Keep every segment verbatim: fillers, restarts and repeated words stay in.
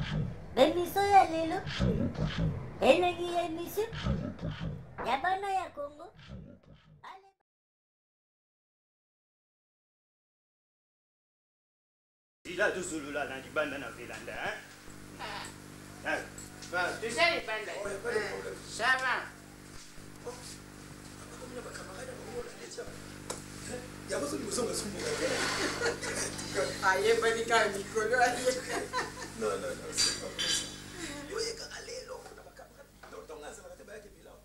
Bemiso ya lelo. Enagi ya miso. Ya bana ya Congo. Il a tout sous là, du banda na Vélanda, hein? Ah. Bon, tu sais les bandas. Ouais, pas de problème. Ça va. Il y a pas de besoin de se Aïe, pas de cas, Nico. Non, non, non, c'est pas possible. Yo, il y a qu'à aller, là. Donc, là, ça va te battre, là.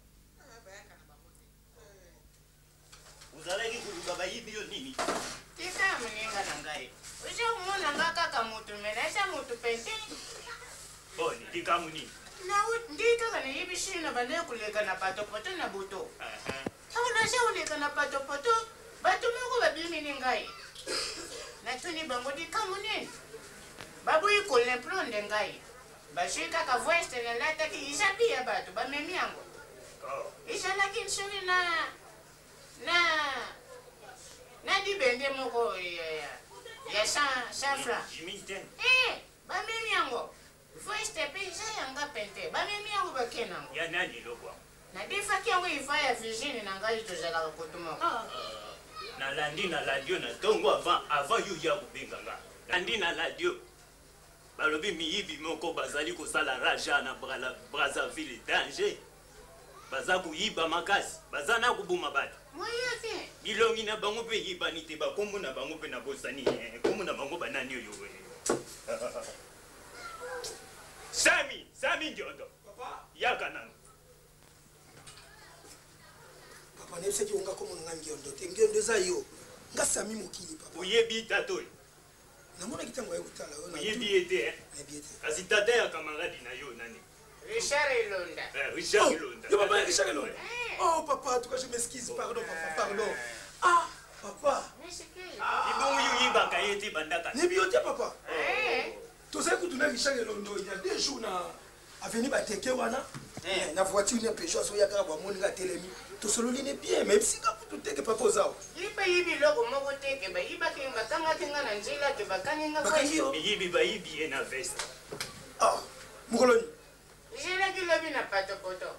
Vous allez dire que vous avez dit nini? Tika mninga nangai. Uja umona ngaka kamutu menesa mutu pente. Bon, ni kamuni. Na ndika kana yibishina bane kuleka na pato poto na buto. Aha. Awu na sha uleka na pato poto. Batu mungu babimi ningai. Na tuni bango di kamuni. Babu ikole plonde ngai. Bashika ka voice na lata ki isabia batu ba memiango. Oh. Isa lakini shuri na na na di bende moko ya ya san san fra. Jimiten. Eh, ba mimi yango. Voice tepe isa yanga pente. Ba mimi yango ba kenango. Ya nani lokwa? Na difa ki yango ifa ya vision na ngai to zala ko tuma. Na landi na radio na tongo avant avant yu ya kubenganga. Landi na radio. Balobi miyibi moko bazali ko sala raja na Bra- Brazzaville danger. Baza kuyiba makasi, baza na kubuma batu. Moya ke. Bilongi na bango pe yiba ni te ba kombo na bango pe na bosani. Kombo na bango banani yo yo. Sami, Sami Ndiondo. Papa. Yaka nanga. Papa, ne sais qui on a comme on a ngiondo. Te ngiondo za yo. Nga sami mokili, papa. Uyebi tato. Namona kitango ya kutala. Uyebi ete eh. Ebi ete. Kasi tata ya kamaradi na yo nani? Richard Ilonda. Eh, Richard Ilonda. Yo, papa, Richard Ilonda. Oh, papa, en tout cas, je m'excuse. Pardon, papa, pardon. Ah, papa. Mais c'est que. Ibo yu yimba ka yete bandaka. Ne biote, papa. Eh. Tu sais que tu n'as Richard Ilonda, il y a deux jours, na avenue Bateke wana. Na voiture, na Peugeot, so yaka ba moninga telemi. To solo line bien, même si ka tu teke papa ozao. Iba yibi logo moko teke ba iba ke bakanga kenga na njila ke bakanga Bakangi yo. Yibi ba yibi na veste. Ah, mukoloni. Jela ki lobi na pato poto.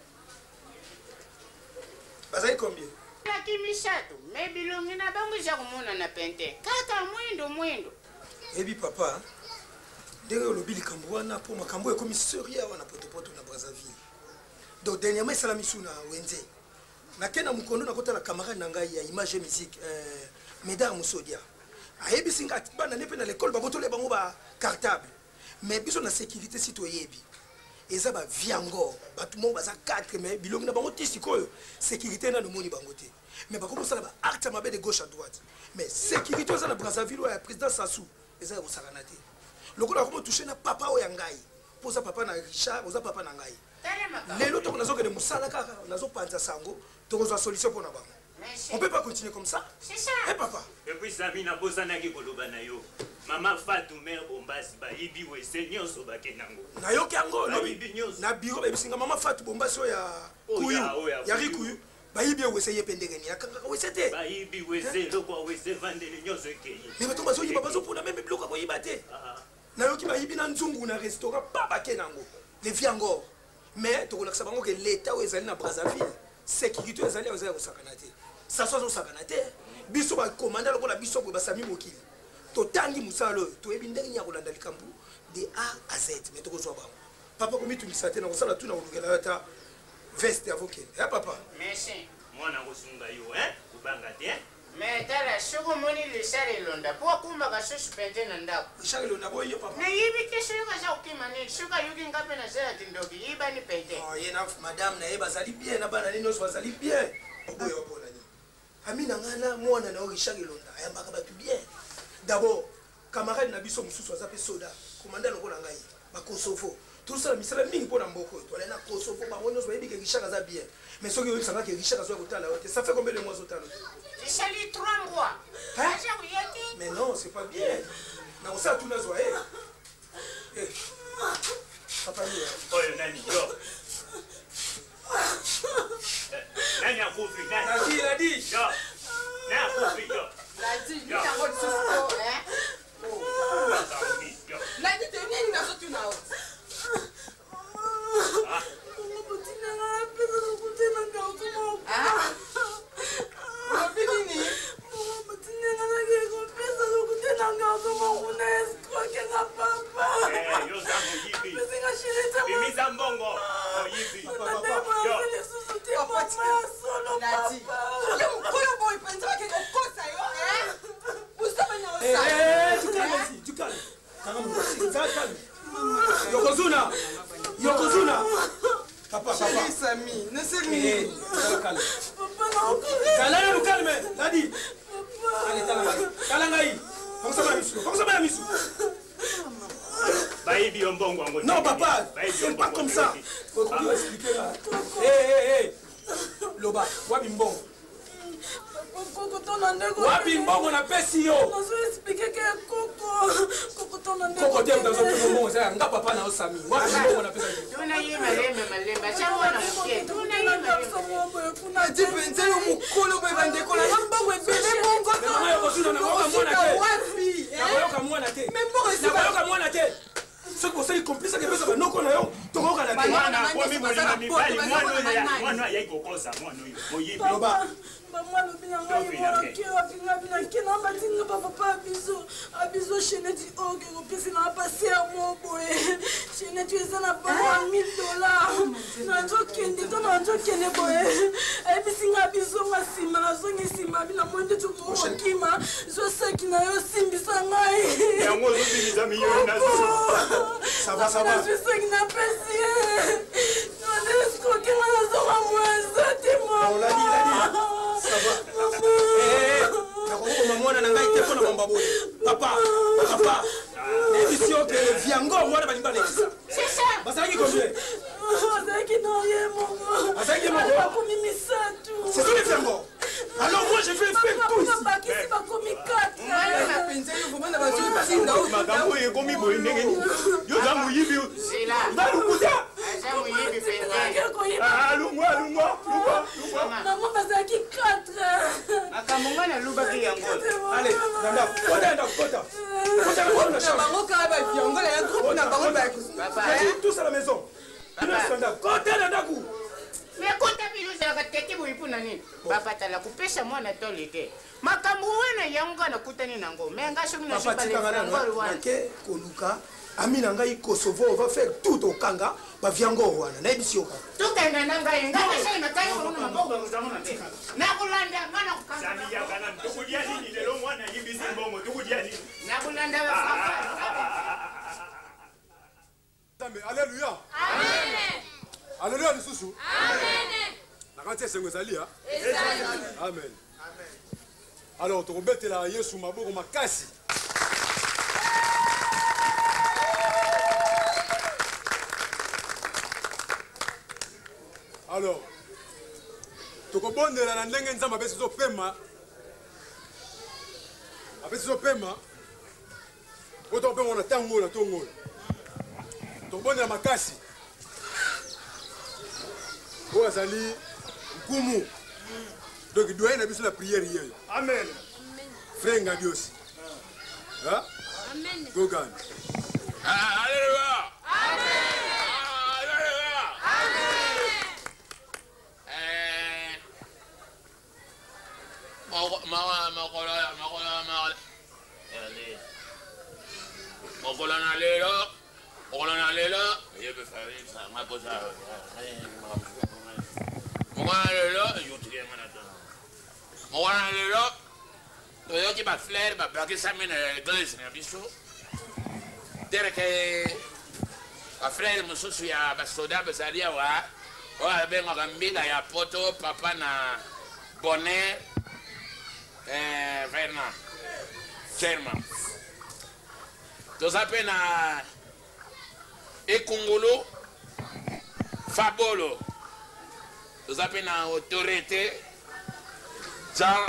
Bazai combien? La kimisatu, me bilongi na bangu ja kumona na pente. Kaka mwendo mwendo. Ebi papa. Ndenge olobi likambo wana po makambo ekomi seria wana potopoto na Brazzaville. Donc dernièrement sala misuna wenze. Nakena mukondo na kota la camarade na ngai ya image et musique euh Médard Moussodia. Ayebi singa bana nepe na l'école ba botole bango ba cartable. Mais biso na sécurité citoyebi. Eza ba viango, batu mo baza quatre mais bilongi na bango tisi koyo. Sécurité na no moni bango te. Mais ba ko sala ba acte mabe de gauche à droite. Mais sécurité za na Brazzaville ya président Sassou. Eza ko sakana te. Lokola ko toucher na papa o ya ngai. Poza papa na Richard, oza papa na ngai. Lelo to nazo ke de musala kaka, nazo panza sango, to ko solution pour na bango. On peut pas continuer comme ça. C'est ça. Eh papa. Et puis Sami na bosana ki koloba na yo. Mama Fatou mère Bombasi ba yibi we seigneur so ba kenango. Na yo kango Na no yibi nyonso. na biro ba bisinga mama Fatou Bombasi ya kuyu. Ya rikuyu. Ba yibi we seye pendenge ni akanga we sete. Ba yibi we se lokwa we se vandele nyonso ekeye. Mais bato bazo yiba bazo pona même biloko ko yibate. Na yo ki ba yibi na nzungu na restaurant pa ba kenango. Les viango. Mais to kolakisa bango ke l'état o ezali na Brazzaville. Sécurité ezali o ezali ko sakanate. Ça soit au sakanate. Biso ba commandant lokola biso ko ba sami mokili. Totangi musalo to ebindenge nya kolanda likambu de A à Z mais to kozwa bango. Papa komi tungisa te na kosala tuna kolukela ata veste avocat. Eh papa. Merci. Mwana kosunga yo hein? Kubanga te. Mais tala soko moni Richard Ilonda. Po kumba ka suspende na ndako. Richard Ilonda boyo papa. Na yibi ke shuka za ukimani, shuka yuki ngape na zera tindoki, yiba ni pente. Oh yena madame na eba zali bien na bana nino so zali bien. Oboyo bona ni. Amina ngana mwana na Richard Ilonda ayambaka batu bien. D'abord, camarade na biso mususu azape soda, commandant lokola ngai, ba Kosovo. Tout ça misala mingi pona mboko. To na Kosovo ba ngono so yebi ke Richard aza bien. Mais soki yo sanga ke Richard azo kotala yote, ça fait combien de mois otalo? J'ai sali trois mois. Hein? Aja uyati. Mais non, c'est pas bien. Na osa tuna zo eh. Eh. Papa ni. Oyo nani yo. Nani akufi nani? Nani a dit? Yo. Nani akufi yo. La dit, il a votre souffle, hein? Oh, La dit, tu es venu à nous, tu n'as pas. Baby on bon wango. Non papa, c'est pas comme ça. Faut que tu expliques là. Hé hé hé. Loba, wapi mbongo. Koko tona ndeko. Wapi mbongo na pesi yo. Nazo expliquer que Koko. Koko tona ndeko. Koko tena mtazo mbongo sasa nga papa na osami. Wapi mbongo na pesa yo. Tuna yima lembe malemba. Chawa na mke. Tuna yima lembe. Kuna jipenze yo mukolo beba ndeko la mbongo ebele mbongo. Na yo kosuna na mwana te. Wapi? Na yo ka mwana te. Mbongo si Na yo ka mwana te. Ce que vous complice que pesa banoko na yo. Tokoka na te. Mwana kwa mimi mwana mibali mwana ya mwana ya ikokosa mwana yo. Moyibi. Loba. Maman le bien ngai mwana ke afinga bina ke na batinga papa papa biso abiso cheneti o ke ko pesi na passer mo boye cheneti eza na ba mille dollars na to kende to na to kende boye e bisinga biso masima na zongi sima bina mwende to ko kima zo saki na yo simbisa ngai yango zo biniza miyo na zo ça va ça va je sais que na pesi non est-ce que que na zo moi ça te moi on l'a dit l'a dit ça va. Eh, nakoko mamona na ngai te pona mamba boye. Papa, papa. Émission que le viango mwana balimba lekisa. C'est ça. Basaki combien? Basaki non yé mon. Basaki mon. Pas commis misatu. C'est tout le viango. Alors moi je vais faire tout ici. Papa qui c'est pas commis quatre. Mwana penser yo vraiment na bazo pasinda o. Magambo yekomi boye ndenge ni. Yo za muyibi yo. Zila. Balukuta. Aza muyibi penga. Ah, lungwa lungwa lungwa lungwa. Maman basaki quatre. Akamunga na luba ki yango. Allez, nanda, kota nda kota. Kota na kota chambre. Bango ka ba viango la trop na bango ba ku. Papa. Tous à la maison. Nanda, kota nanda ku. Mais kota bilu za kateke boyipu na nini? Papa tala kupesha mwana tolike. Makambo wana yango na kutani nango. Menga shomi na Papa shipa le tika ngana yango wana. ke koluka. Amina ngai Kosovo on va faire tout au kanga ba viango wana. Na ebisi yoka. Tukanga nanga yenga sasa imekai kuna maboga kuzamuna te. Na kulanda ngana kukanga. Sami ya kana tukudia nini lelo mwana yibisi mbongo tukudia nini? Na kulanda wa papa. Tambe alléluia. Amen. Alléluia lisusu. Amen. Nakati esengo ezalia. Ezali. Amen. Amen. Alors tokobetela Yesu maboko makasi. Alors tokobondela na ndenge nzambe apesi biso pema apesi biso pema po tokopema na ntango oyo na ntongo oyo tokobondela makasi oyo azali nkumu donc doyen na biso na priere yeyo Amen. frère Ngabiosi Amen. Gogan. Alléluia. Amen. Alléluia. Amen. Eh. Moko mama mokola mokola mokola. Allez. Mokola na lelo. Mokola na lelo. Je peux faire ça. Ma pose. Mokola na lelo, yo tire mana to. Mokola na lelo. Yo ki ba fleur ba ba ki sa mena l'église na biso. Dere que a frère mususu ya basoda bazalia wa wa benga gambila ya poto papa na bonnet eh Verna German tozape na ekungulu fabolo tozape na autorité Jean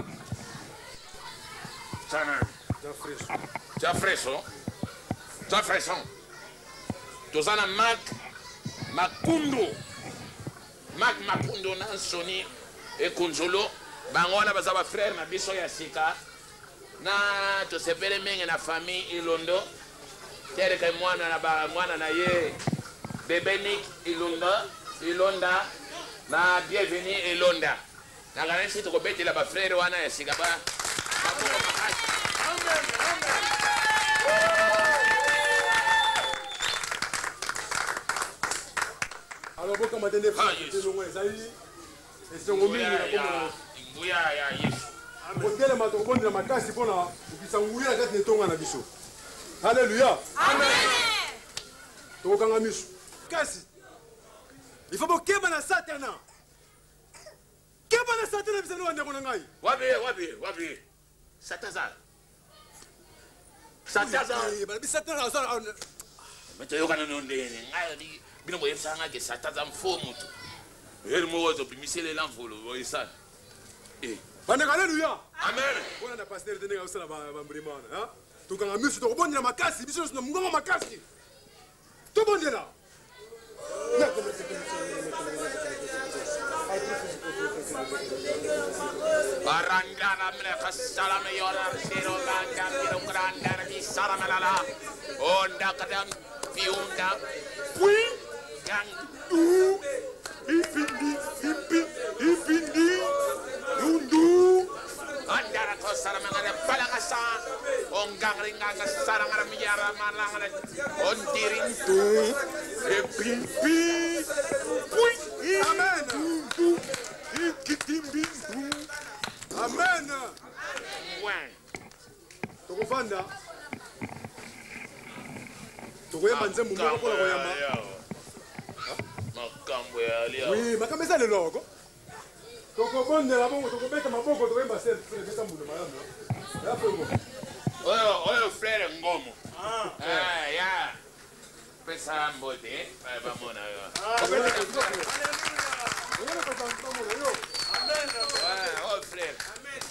Jean Jean Freso Jean Freson tozana Marc Makundo Marc Makundo na Soni e Kunzolo bango wana baza ba frère na biso ya sika na tosepele mingi na famille Ilondo tere kai mwana na ba mwana na ye Bebenik Ilonda Ilonda na bienvenue Ilonda na ngana sisi tukobetela ba frère wana ya sika ba bakoko makasi. Amen. Alors boka matende fa telongo ezali esongo mingi na komo nguya ya Yesu. hotele matobonde na makasi pona ukisa nguya na kati netonga na biso. Alléluia. Amen. Tokanga miso. Kasi. Il faut bokeba na satana. Keba na satana bisano wande kona ngai. Wapi wapi wapi. Sataza. Sataza. Eh, bana bisatana azana matayokana nondene ngai bino boyesanga ke sataza mfomu tu eri mozo bimisele lamvolo boyesa eh Bandeko haleluya. Amen. Bona na pasteur tene ga usala ba mbrimana, ha? Tukanga misu to kubondela makasi, biso sino mungongo makasi. To bondela. Barandana mele khasala me yora sero banda biro granda di saramalala. Onda kadam fiunda. Pui yang du. Ifindi ipi ifindi. Dundu. Andara ko saramangala palangasa. Ongang ringanga sarangara miyara malangala. Ondirintu. Epimpi. Pui. Amen. Ikitimbitu. Amen. Ouais. Tokofanda. Tokoyamba nzembo moko kola koyamba. Makambo ya lia. Oui, makambo eza lelo oko. Tokobondela bongo tokobeta maboko tokoyamba sel frère beta muno malamu. Ya fego. Oyo oyo frère ngomo. Ah. Ah ya. Pesa mbote, ba mona yo. Amen. Oh frère. Amen.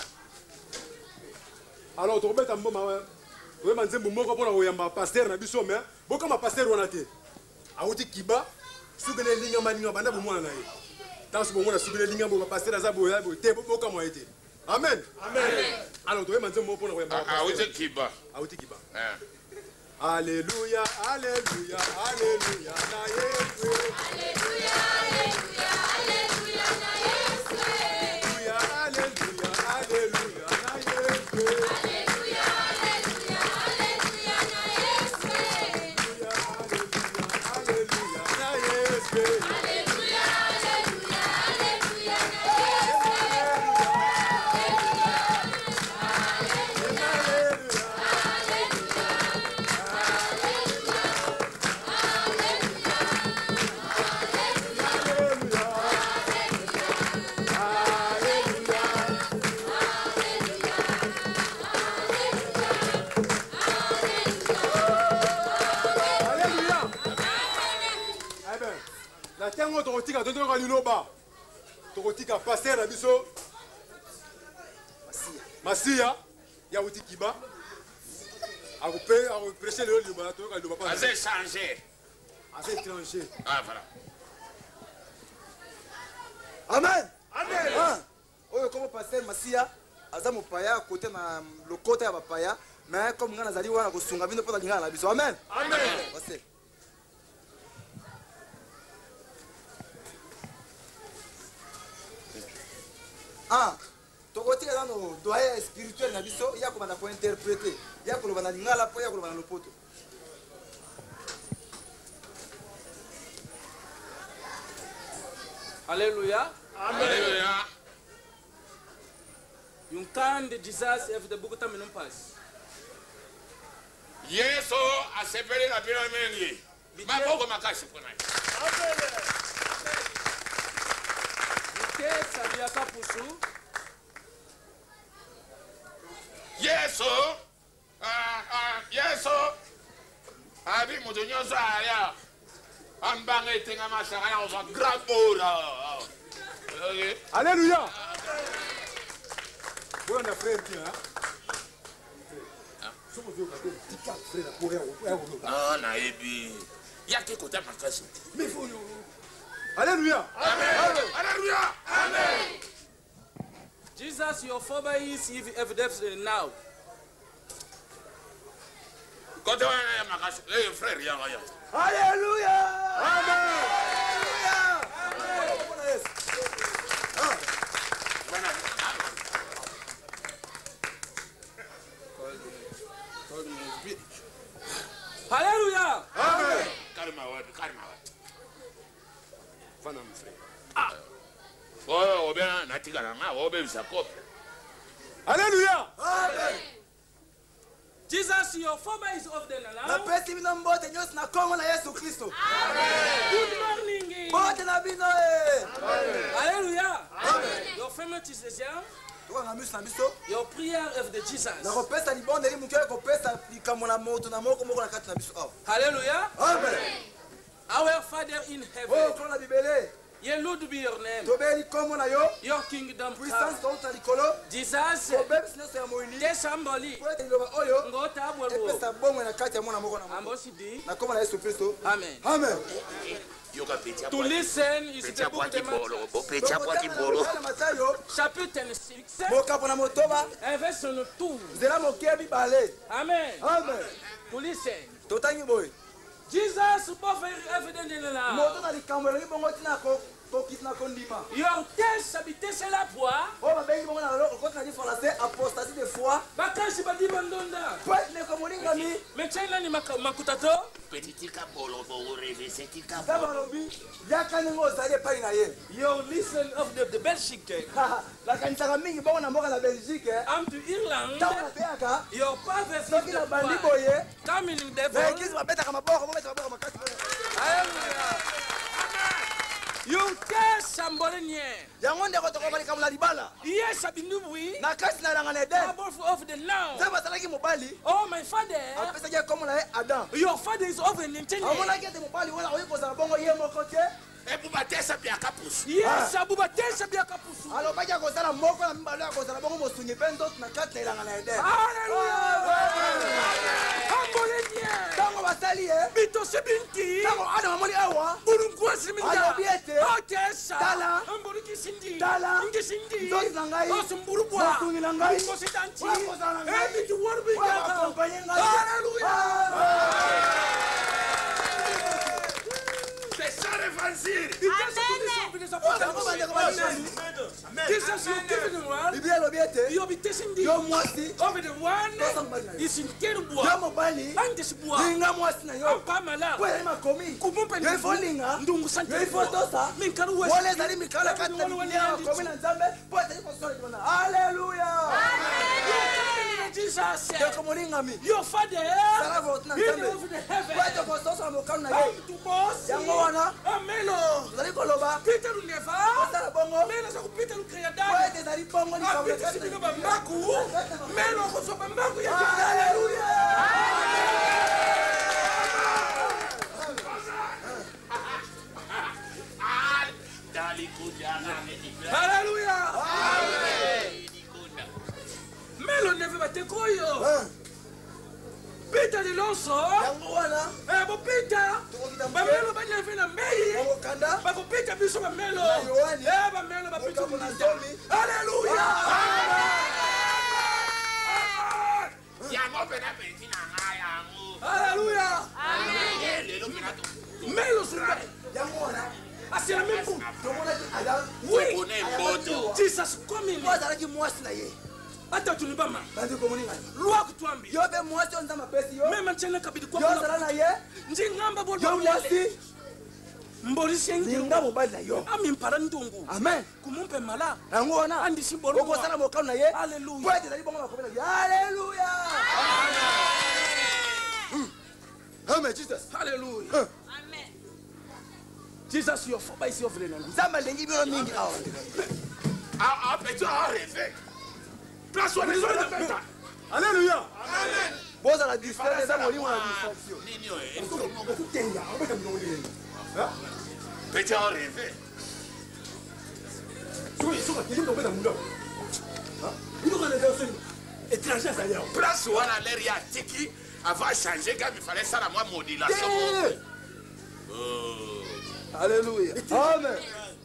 Ah. Alors tokobeta mboma tokoyamba nzembo moko pona koyamba pasteur na biso mais bokama pasteur wana te. Auti kiba sugene linga malinga banda bomwana na ye. Tanso bomona sugene linga bo pasteur za bo ya bo te bokama ete. Amen. Amen. Alors tokoyamba nzembo pona koyamba. Auti kiba. Auti kiba. Ah. Alléluia, alléluia, alléluia, na Yesu. Alléluia, alléluia, alléluia, na Yesu. Alléluia, alléluia, na Yesu. Alléluia, alléluia, alléluia, na Yesu. Alléluia, na Yesu. Alléluia, alléluia, alléluia, na La tango tokotika tonto ka liloba. Tokotika passer na biso. Masia. Masia ya utikiba. Akupe akuprêcher le liloba to ka liloba pas. Assez changé. Assez étranger. Ah voilà. Amen. Amen. Ah. Oyo comme pasteur Masia aza mopaya côté na lokota ya bapaya mais comme ngana zali wana kosunga bino pota ngana na biso. Amen. Amen. Pasteur. Ah, tokotika nano doyen spirituel na biso ya komanda ko interpréter ya koloba na lingala po ya koloba na lopoto. Alléluia. Alléluia. Yung kan de Jesus if the book tam pas. Yeso asepele na bila mengi. Maboko makasi kuna. Amen. Ke sabia kapusu. Yeso ah ah Yeso abi mudonyozo aya. Ambange tenga masaka na oza grabora. Alléluia. Bon na frère qui là. Somos eu cadê? Tika frère pour eu. Ah na ebi. Yake kota makasi. Mais faut Alléluia. Amen. Alléluia. Amen. Jesus your father is evidence now. Kota wana makasi. Eh frère yanga ya. Alléluia. Amen. Alléluia. Amen. Kalma wapi? Kalma wapi? Fana mon frère. Ah. Oh, obena natika nga, obe bisakope. Alléluia. Amen. Jesus your father is of the Na now. pesi bino mbote nyos na kongo na Yesu Kristo. Good morning. Mbote na bino eh. Alléluia. Your family is young. tokanga miso na biso Your prayer of the Jesus. nakopesa libondeli moke kopesa likambo na moto na moko moko na kati na biso awa. Hallelujah. Amen. Our Father in oyo heaven. kolo na bibele Yellowed be your name. tobeli kombo na yo Your kingdom puissance come. touta likolo Jesus. tobebisi nyonso ya moyini Desamboli. po ete liloba oyo Ngotabwelo. epesa bomwe na kati ya mwana moko na moko Ambosidi. na kombo na yesu kristo Amen. amen. To listen is the book of Matayo chapitre six, mokapo na motoba un verset douze. nzela moke ya mibale. Amen. amen. To listen. totangi boye Jesus both evident in the moto na likambo elingi bongo tina kokisi na kondima Your test habitait c'est la foi. oyo babengi bongo na okoti na diference apostasie de foi Bakashi badi bandonda. po ete neko molingami Mechana ni makutato. ta balobi yaka ndenge ozali epai na ye Your listen of the, the Belgique. nakanisaka mingi bongo na mboka na belgique I'm to Ireland. ntango napeyaka Your path soki na bandi boye coming in the na eglise babetaka maboko babetaka maboko makasi Hallelujah. You test somebody near. yango ndeko tokoba likambo na libala Yes, I've been doing. na kasi na elanga na eden Above of the now. nzambe azalaki mobali Oh, my father. apesaki ye kombo na ye adam Your father is over in Nintendo. amonaki ete mobali wana oyi kozala bongo ye moko te Yes, Abuba Tessa Biakapusu. alobaki akozala moko na mibale akozala bongo mosungi mpe nzoto na kati na elanga na eden ntango basali ye Bito Sebinti. ntango adam amoni awa Burunguasi Minda. alobi ete Tessa. Tala. Amboriki Cindy. Tala. Cindy. nzoto na ngai Osumburubwa. mosungi na ngai Kositanti. wakozala na ngai Ebitu Warbigaka. wakompanye ngai Hallelujah. Jesus, you give the one. biblia elobi ete You be testing the yo mwasi over the one is in yo terrible. mobali And this boy. linga mwasi na yo Pamela. po ezali makomi Kumumpe yo ifo linga ndungu sante. yo ifo tosa Minkaru wala ezali mikala kati na biblia makomi na nzambe po ezali kosala libona haleluya Jesus. ndeko molingami Your father. sala vote na In nzambe over the heaven. po ete kososola mokano na ye Come to boss. yango wana Amelo. ozali koloba Peter Luneva. osala bongo Melo sa Peter po Lucreada. ete ezali bongo likambo ya Apita kati na sibino Biblia. bambaku. Melo koso bambaku ya haleluya Hallelujah. Melo neve batekoyo. Peter Lilonso. yango wana Eh bo Peter. tokokita Bamelo baneve na mei. bakokanda Bako Peter biso bamelo. Na Yohani. Eh bamelo ba Peter mokambo na Lilonso. zomi Hallelujah. Hallelujah. Melo sumba. yango wana Asira mimpu. tomonaki adam Oui. Jesus coming. po azalaki mwasi na ye Ata tunibama. bandeko molingani Lwa kutwambi. yo mpe mwasi oyo nzambe apesi yo Mema nchena kabidi kwa yo ozala na ye nji ngamba bol yo mwasi mbori sengi linga mobali na yo ami mpara ndungu amen kumumpe mala yango wana andi simbolo okosala mokano na ye Hallelujah. po ete ezali bongo makomi na ye haleluya amen jesus Hallelujah. Jesus your foba isi ovile nangu. nzambe alingi bino mingi awa Alléluia. bozala distraire eza molimo na distraction étranger azali awa Place wana l'air ya tiki avant changer quand il fallait ça la moi modulation. haleluya amen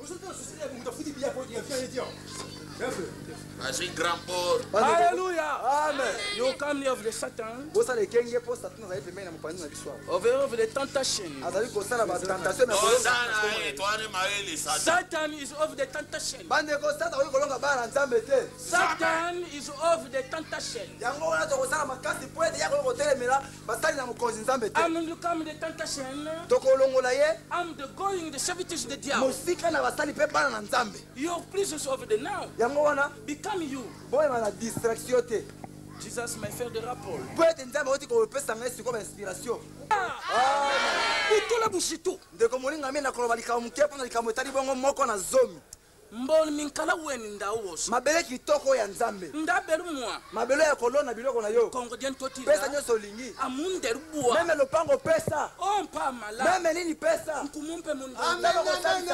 Vas-y grand port. Hallelujah. amen You come near of the Satan. bosala ekenge mpo satan azali pembeni na mopanzi na biso awa Over over the temptation. azali kosala batentation Ozana e toane maele satan. Satan is over the temptation. bandeko satan oyi kolonga bana na nzambe te Satan is over the temptation. yango wana tokosala makasi mpo ete ya koyi kotelemela basali na mokonzi nzambe te I'm going to come the temptation. tokolongola ye I'm the going the services of the devil. mosika na basali mpe bana na nzambe Your presence over the now. yango wana Become you. boyema na distraction te Jesus my faire the rapport. mpo ete nzambe oti kopesa ngai sikoyo bainspiration Utola bushitu. ndeko molingami nakoloba likambo moke mpona likambo etali bongo moko na zomi mboni minkala weni ndawos mabele kitoko ya nzambe ndabelu mwa mabele ya kolona biloko na yo kongo dien toti pesa nyonso olingi amunderu bua meme lopango pesa ompa mala meme nini pesa nkumumpe mundu amen amen amen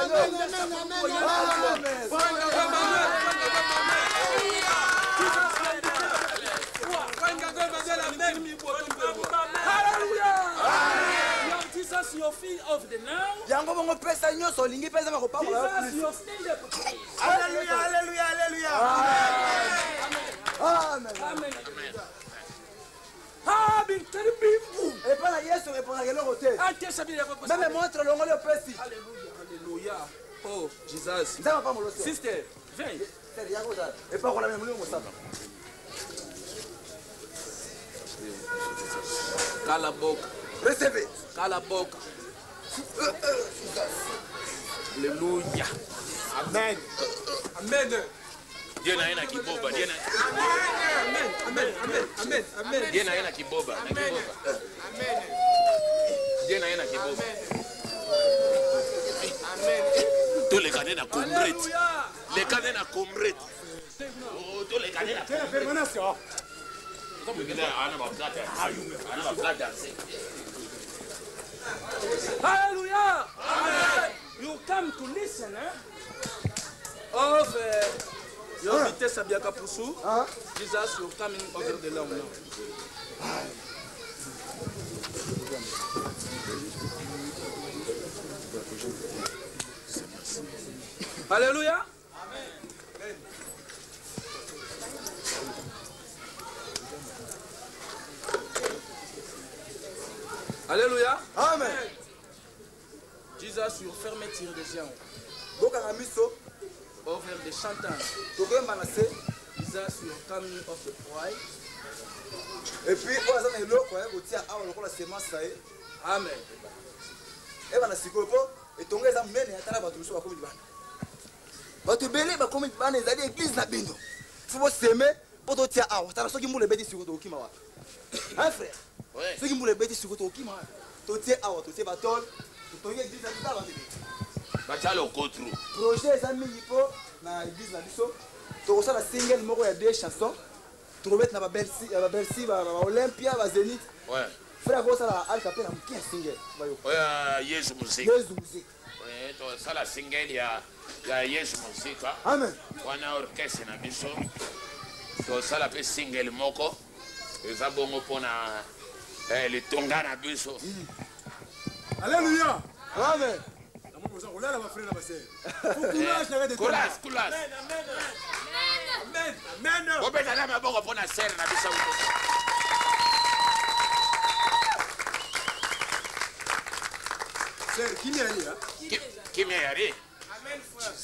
Jesus your feel of the now. Yango bongo pesa nyonso olingi pesa makopakola Jesus your stand up. Hallelujah, hallelujah, hallelujah. Amen. Amen. Ah, bin teribimbu. Et pas la yesu répondra keloko te. Ante sabile ko. Même montre longo le pesi. Hallelujah, hallelujah. Oh, Jesus. Nzama pa molo. Sister, viens. C'est yango da. Et pas kola memuli mo saba. Cala a boca. Recevez. Cala a boca. Alléluia. Amen. Amen. Dieu n'a rien à kiboba. Dieu n'a Amen. Amen. Amen. Amen. Amen. Dieu n'a rien à kiboba. Amen. Amen. Dieu n'a rien à kiboba. Amen. Tous les canets à combrette. Les canets à combrette. Oh, tous les canets à combrette. Comme il est à la plate. À la plate. Hallelujah. Amen. You come to listen, eh? Of uh, your vitesse à Biaka Poussou. Jesus, you coming over the long now. Hallelujah. Amen. Alléluia. Amen. Jesus, your fermeture des gens. Boka ngamiso. Over the chantant. Tokemba na se. Jesus, your coming of the pride. Et puis, on a un eloko ya kotia awa lokola semence ça est. Amen. Et bana sikopo etongeza mene atala bato biso bakomi bana. Bato belé bakomi bana ezali église na bindo. Faut s'aimer pour totia awa. Tala soki mbule beti sikoto okima wa. Hein frère? Ouais. Soki mbule beti sikoto okima wa. Totia awa, totia batol. Totongi église na biso ba. Bachalo kotru. Projet ça mingi po na église na biso. Tokosala single moko ya deux chansons. Trouver na ba Bercy, ba Bercy, ba Olympia, ba Zénith. Ouais. Frère ko sala Al Capella mkia single. Bayo. Ouais, Yesu musique. Yesu musique. Ouais, to sala single ya ya Yesu musique. Amen. Wana orchestre na biso. To sala pe single moko. Eza bongo pona eh le tonga na biso. Alléluia. Amen. Olala ma frère na basser. Courage, courage. Amen. Amen. Amen. Obeta na maboko pona serre na biso. Serre kimia ya. Kimia yari. Amen frère.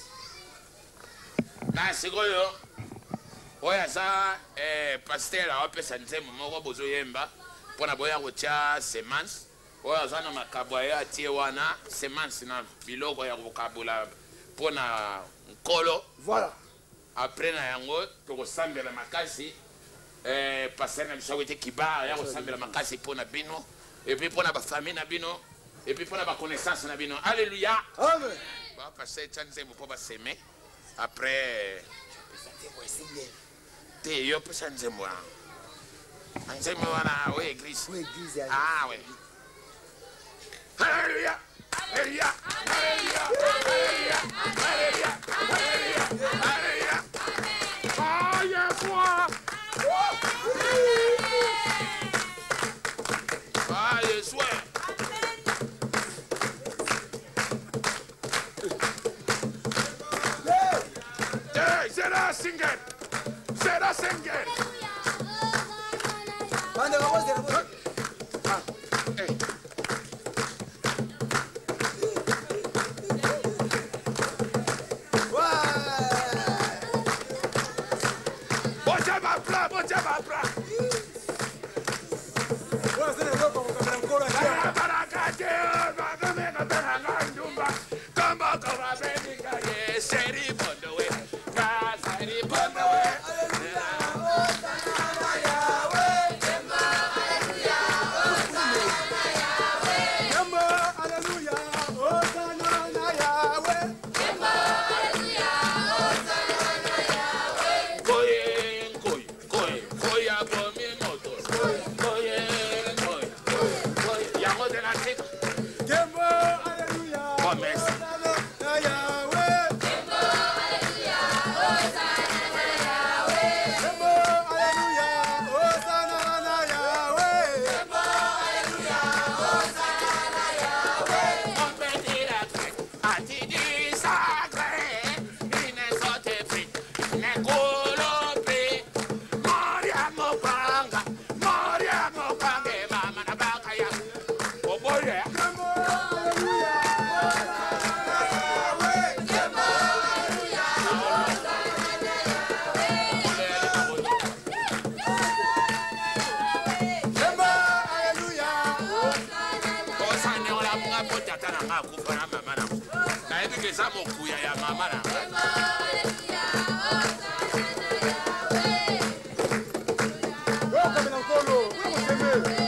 Na sikoyo. Oya za eh pasteur apesa nzembo moko bozo yemba pona boya kotia semence. Oya za na makabwa ya tie wana semence na biloko ya kokabula pona nkolo. Voilà. Après na yango tokosambela makasi eh pasteur na biso wete kiba ya kosambela makasi pona bino et puis pona ba famille na bino et puis pona ba connaissance na bino. Alléluia. Amen. Ba pasteur tsanzembo po ba semer après te yo pesa nzembo wana nzembo wana we église we église ah we Alléluia Alléluia Alléluia Alléluia Alléluia Alléluia Alléluia ah Yeshua ah Yeshua hey c'est la single c'est la single Bande vamos de ah hey Hallelujah. tata na nga akufa na mama na nayebi ke eza mokuya ya mama na nga okamela nkolo wemoseme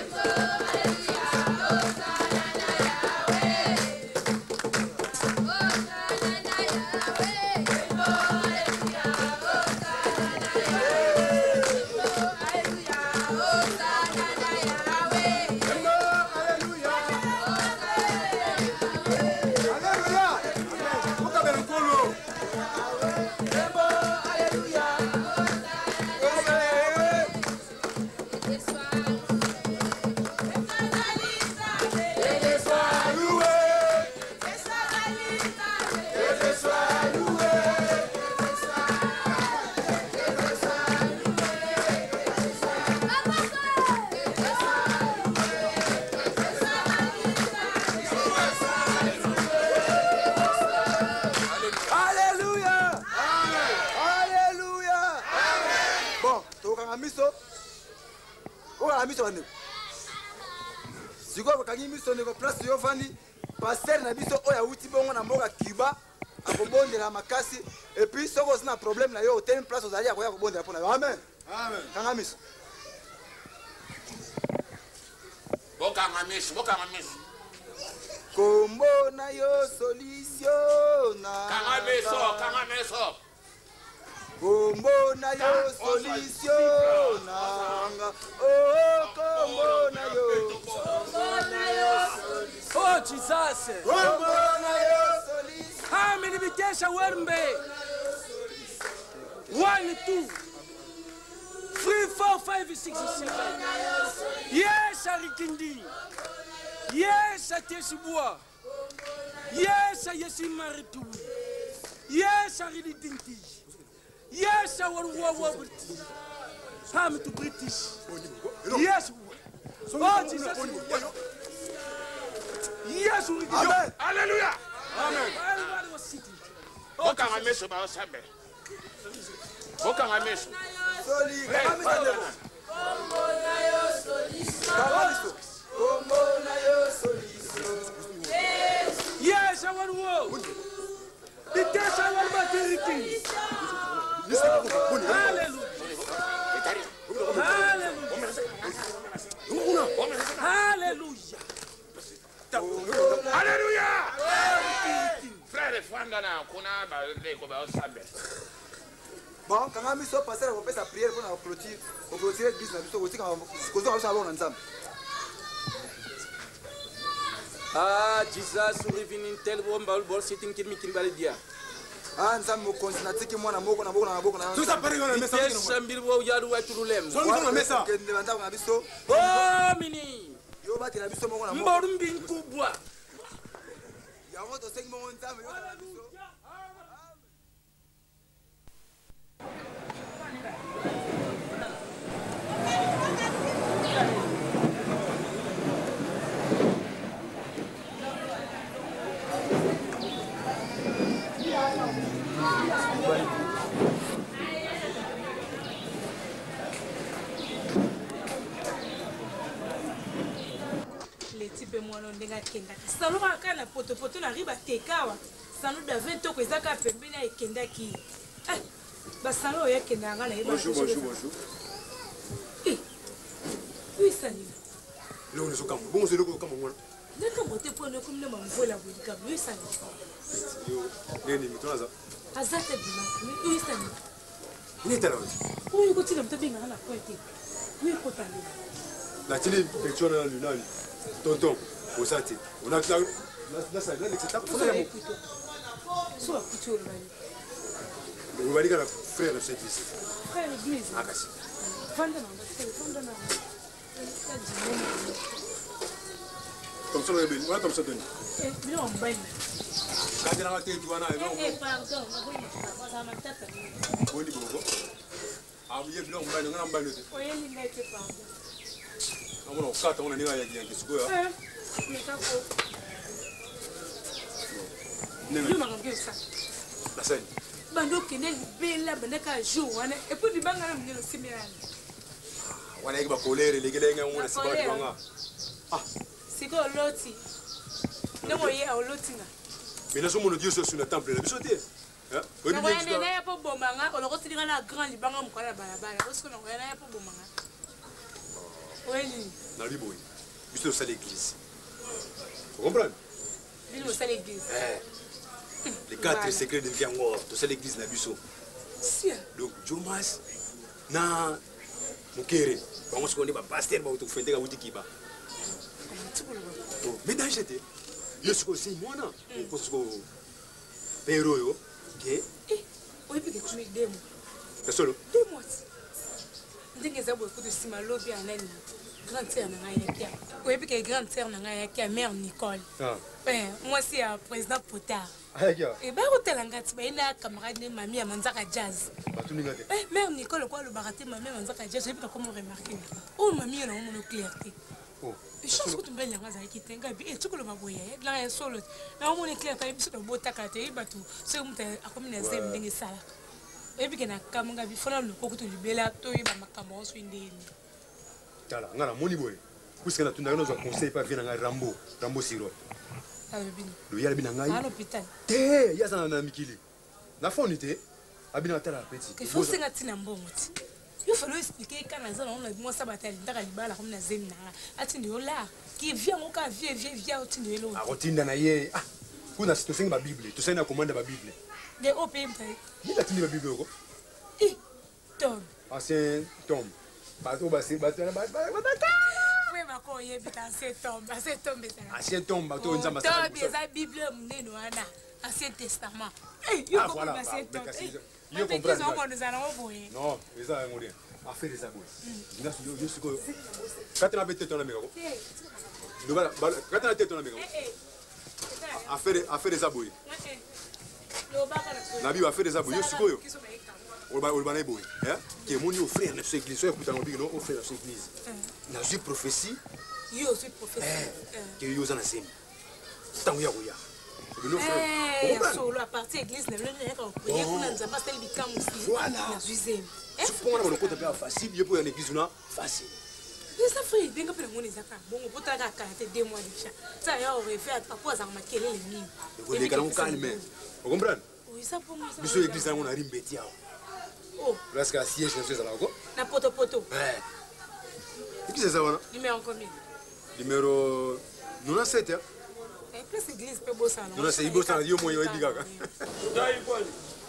sikoyo bakangi miso ndeko place yo fandi paster na biso oyo awuti bongo na mboka Cuba akobondela makasi epuis soko osi na problème na yo oteni place ozali akoya kobondela mpo na yo amen kanga miso bokanga miso bokanga miso kombo na yo solution na kanga miso kanga miso kombo na yo solution nanga oh kombo na yo kombo na yo solution Oh Jesus kombo na yo solution how many bitesha wermbe one two three four five six seven yes arikindi yes atesibua yes yesimaritu yes aridinti yes, I want war British. Come to British. Yes. Oh, Jesus. Yes, we Amen. Hallelujah. Amen. Everybody was sitting. Boka ngameso ba osambe. Boka ngameso. Soli, ngameso. Kombo na yo solution. Kombo na yo solution. Yes, I want war. The test I want battery. Hallelujah. Hallelujah. Hallelujah. Hallelujah. Frère Fanda na kuna ba leko ba osambe. Bon, quand on a passé la sa prière pour la clôture, pour clôturer l'église, on a dit qu'on a salon ensemble. Ah, Jesus, we live in tel one ball ball sitting in Mikin Balidia. Ah, nzambe mokonzi natiki mwana moko na moko na maboko na Tusa pari ngana mesa. Yes, mbili wo yadu wa turulem. So ngana mesa. Kende banda na biso. Oh, mini. Yo bati na biso moko na moko. Mboru mbin kubwa. Ya moto sengi moko nzambe yo na biso. Les types moi non denga kenda. Salo ka na poto poto na riba tekawa. Salo da vingt ko ezaka pembeni ya kenda ki. Eh, ba salo ya kenda ngana iba. Bonjour, bonjour, bonjour. Eh. Oui, sali. Leo nizo kama. Bongo zelo kama mwana. Neka mote po ne kumne mamvola bulika. Oui, sali. Yo, neni mitonaza. Azate bima. Oui, sali. Ni tala wote. Oui, ko tina mtabinga na poete. Oui, ko tande. La télé picture na lunali. Tonton, osati. On a là là ça là c'est Faut la écouter. Soit écouter le mani. On va dire frère de cette église. Frère l'église. Akasi. Vanda na ndasele, vanda na. Comme ça, on est bien. Comme ça, Denis. Eh, bien, on baille. Quand tu as été, tu vas Eh, pardon, ma bonne, ma bonne, ma tata. Boni bobo. Ah, il y a bien, on baille, on a un baille. Oye, il n'a été pardon. On a quatre, on a dit, il y a des squares. Eh, mais ça faut. Non, Je m'en vais ça. la scène. Bando kene bela banda ka jour wana et puis libanga na mnelo simirani. On a eu ma colère, les gars, on a pas de C'est quoi l'autre? ndenge ye olotinga mais nazomona Dieu sur le temple na biso te nakoyana naye mpo bomanga olokotilinga na grand libanga mokolo na balabala osiko nakoyana naye mpo bomanga oyenini nali boye biso tosala église comprendre bino bosala église les quatre secrets de vie yango tosala église na biso donc Jomas na mokere bango sikoyo nde bapaster bakofendeka wuti kiba mais danger te yo sikoyo sei mwana mposo sikoyo pere oyo ke oyebike kumi demo kasolo demo ndenge eza boye kutu nsima lobi ya nani grande sœur na ngai yakia oyebike grande sœur na ngai yakia mère Nicole mwasi ya président Potard bakotala ngati bayina camarade ne mami ya manzaka jazz mère Nicole kwa alobaka te mami ya manzaka jazz oyebika komo remarke oyo mami yo nango mono clarté chance kutu mbele yango azalaki te ngai bi etikoloba boye langa ya solo nango mona clarté ayebi soki obotaka te yebi bato soki moto akomi na zemi ndenge esalaka oyebike na kambo ngai bifona loko kutu libela toyeba makambo oso ndeni tala nga namoni boye puisque natundaki nazwa conseil pa vie na ngai rambo rambo siro loyala bina ngai te ye aza na mikili nafoni te abina atala apeti fosenga ntina mbongo ti yo falo expliquer kana aza nango na mwasi abatali ndaka libala komi na zemi na nga atindi yo la ki vie yango ka vie vie vie otindi yo eloo akotinda na ye kuna tosengi babible tosali na commande babible de o pe mtai nini atindi babible oko tom ancien tom bato basi bato oui bako yebika ancien tom ancien tom bezala ancien tom bato nzamba sa tom eza bible munene wana ancien testament yo comprends ancien tom yo comprends nous allons boye non eza yango rien affaire eza boye ngas yo siko katana bete tona meko do bala katana tete tona meko affaire affaire eza boye na bi affaire eza boye yo siko yo Olba olba na boy, hein? Qui est mon frère na l'église, so écoute on dit non, on frère na l'église. Na ju prophétie. Yo suis prophétie. Que yo za na semi. Tango ya koya. No frère. Eh, solo à partir église na le na ka prier kuna nzamba sel bikamu si. Voilà. Na zuizemi. Suppongo na ko ta facile, yo po na église na facile. Ça fait denga pele ngoni zaka. Bongo potaka ka te deux mois déjà. Ça ya aurait fait à quoi ça m'a kelele nini. Ko le kala calme. Vous comprenez? Oui, ça pour moi ça. Biso église na on a rimbeti ya. Oh. Parce que siège na ça là encore. Na poto poto. Ouais. Et qui c'est ça là? Numéro combien? Numéro quatre-vingt-dix-sept. Et plus église pe bossa non. Non, c'est ibo ça yo moyo ebiga. Dai kwani.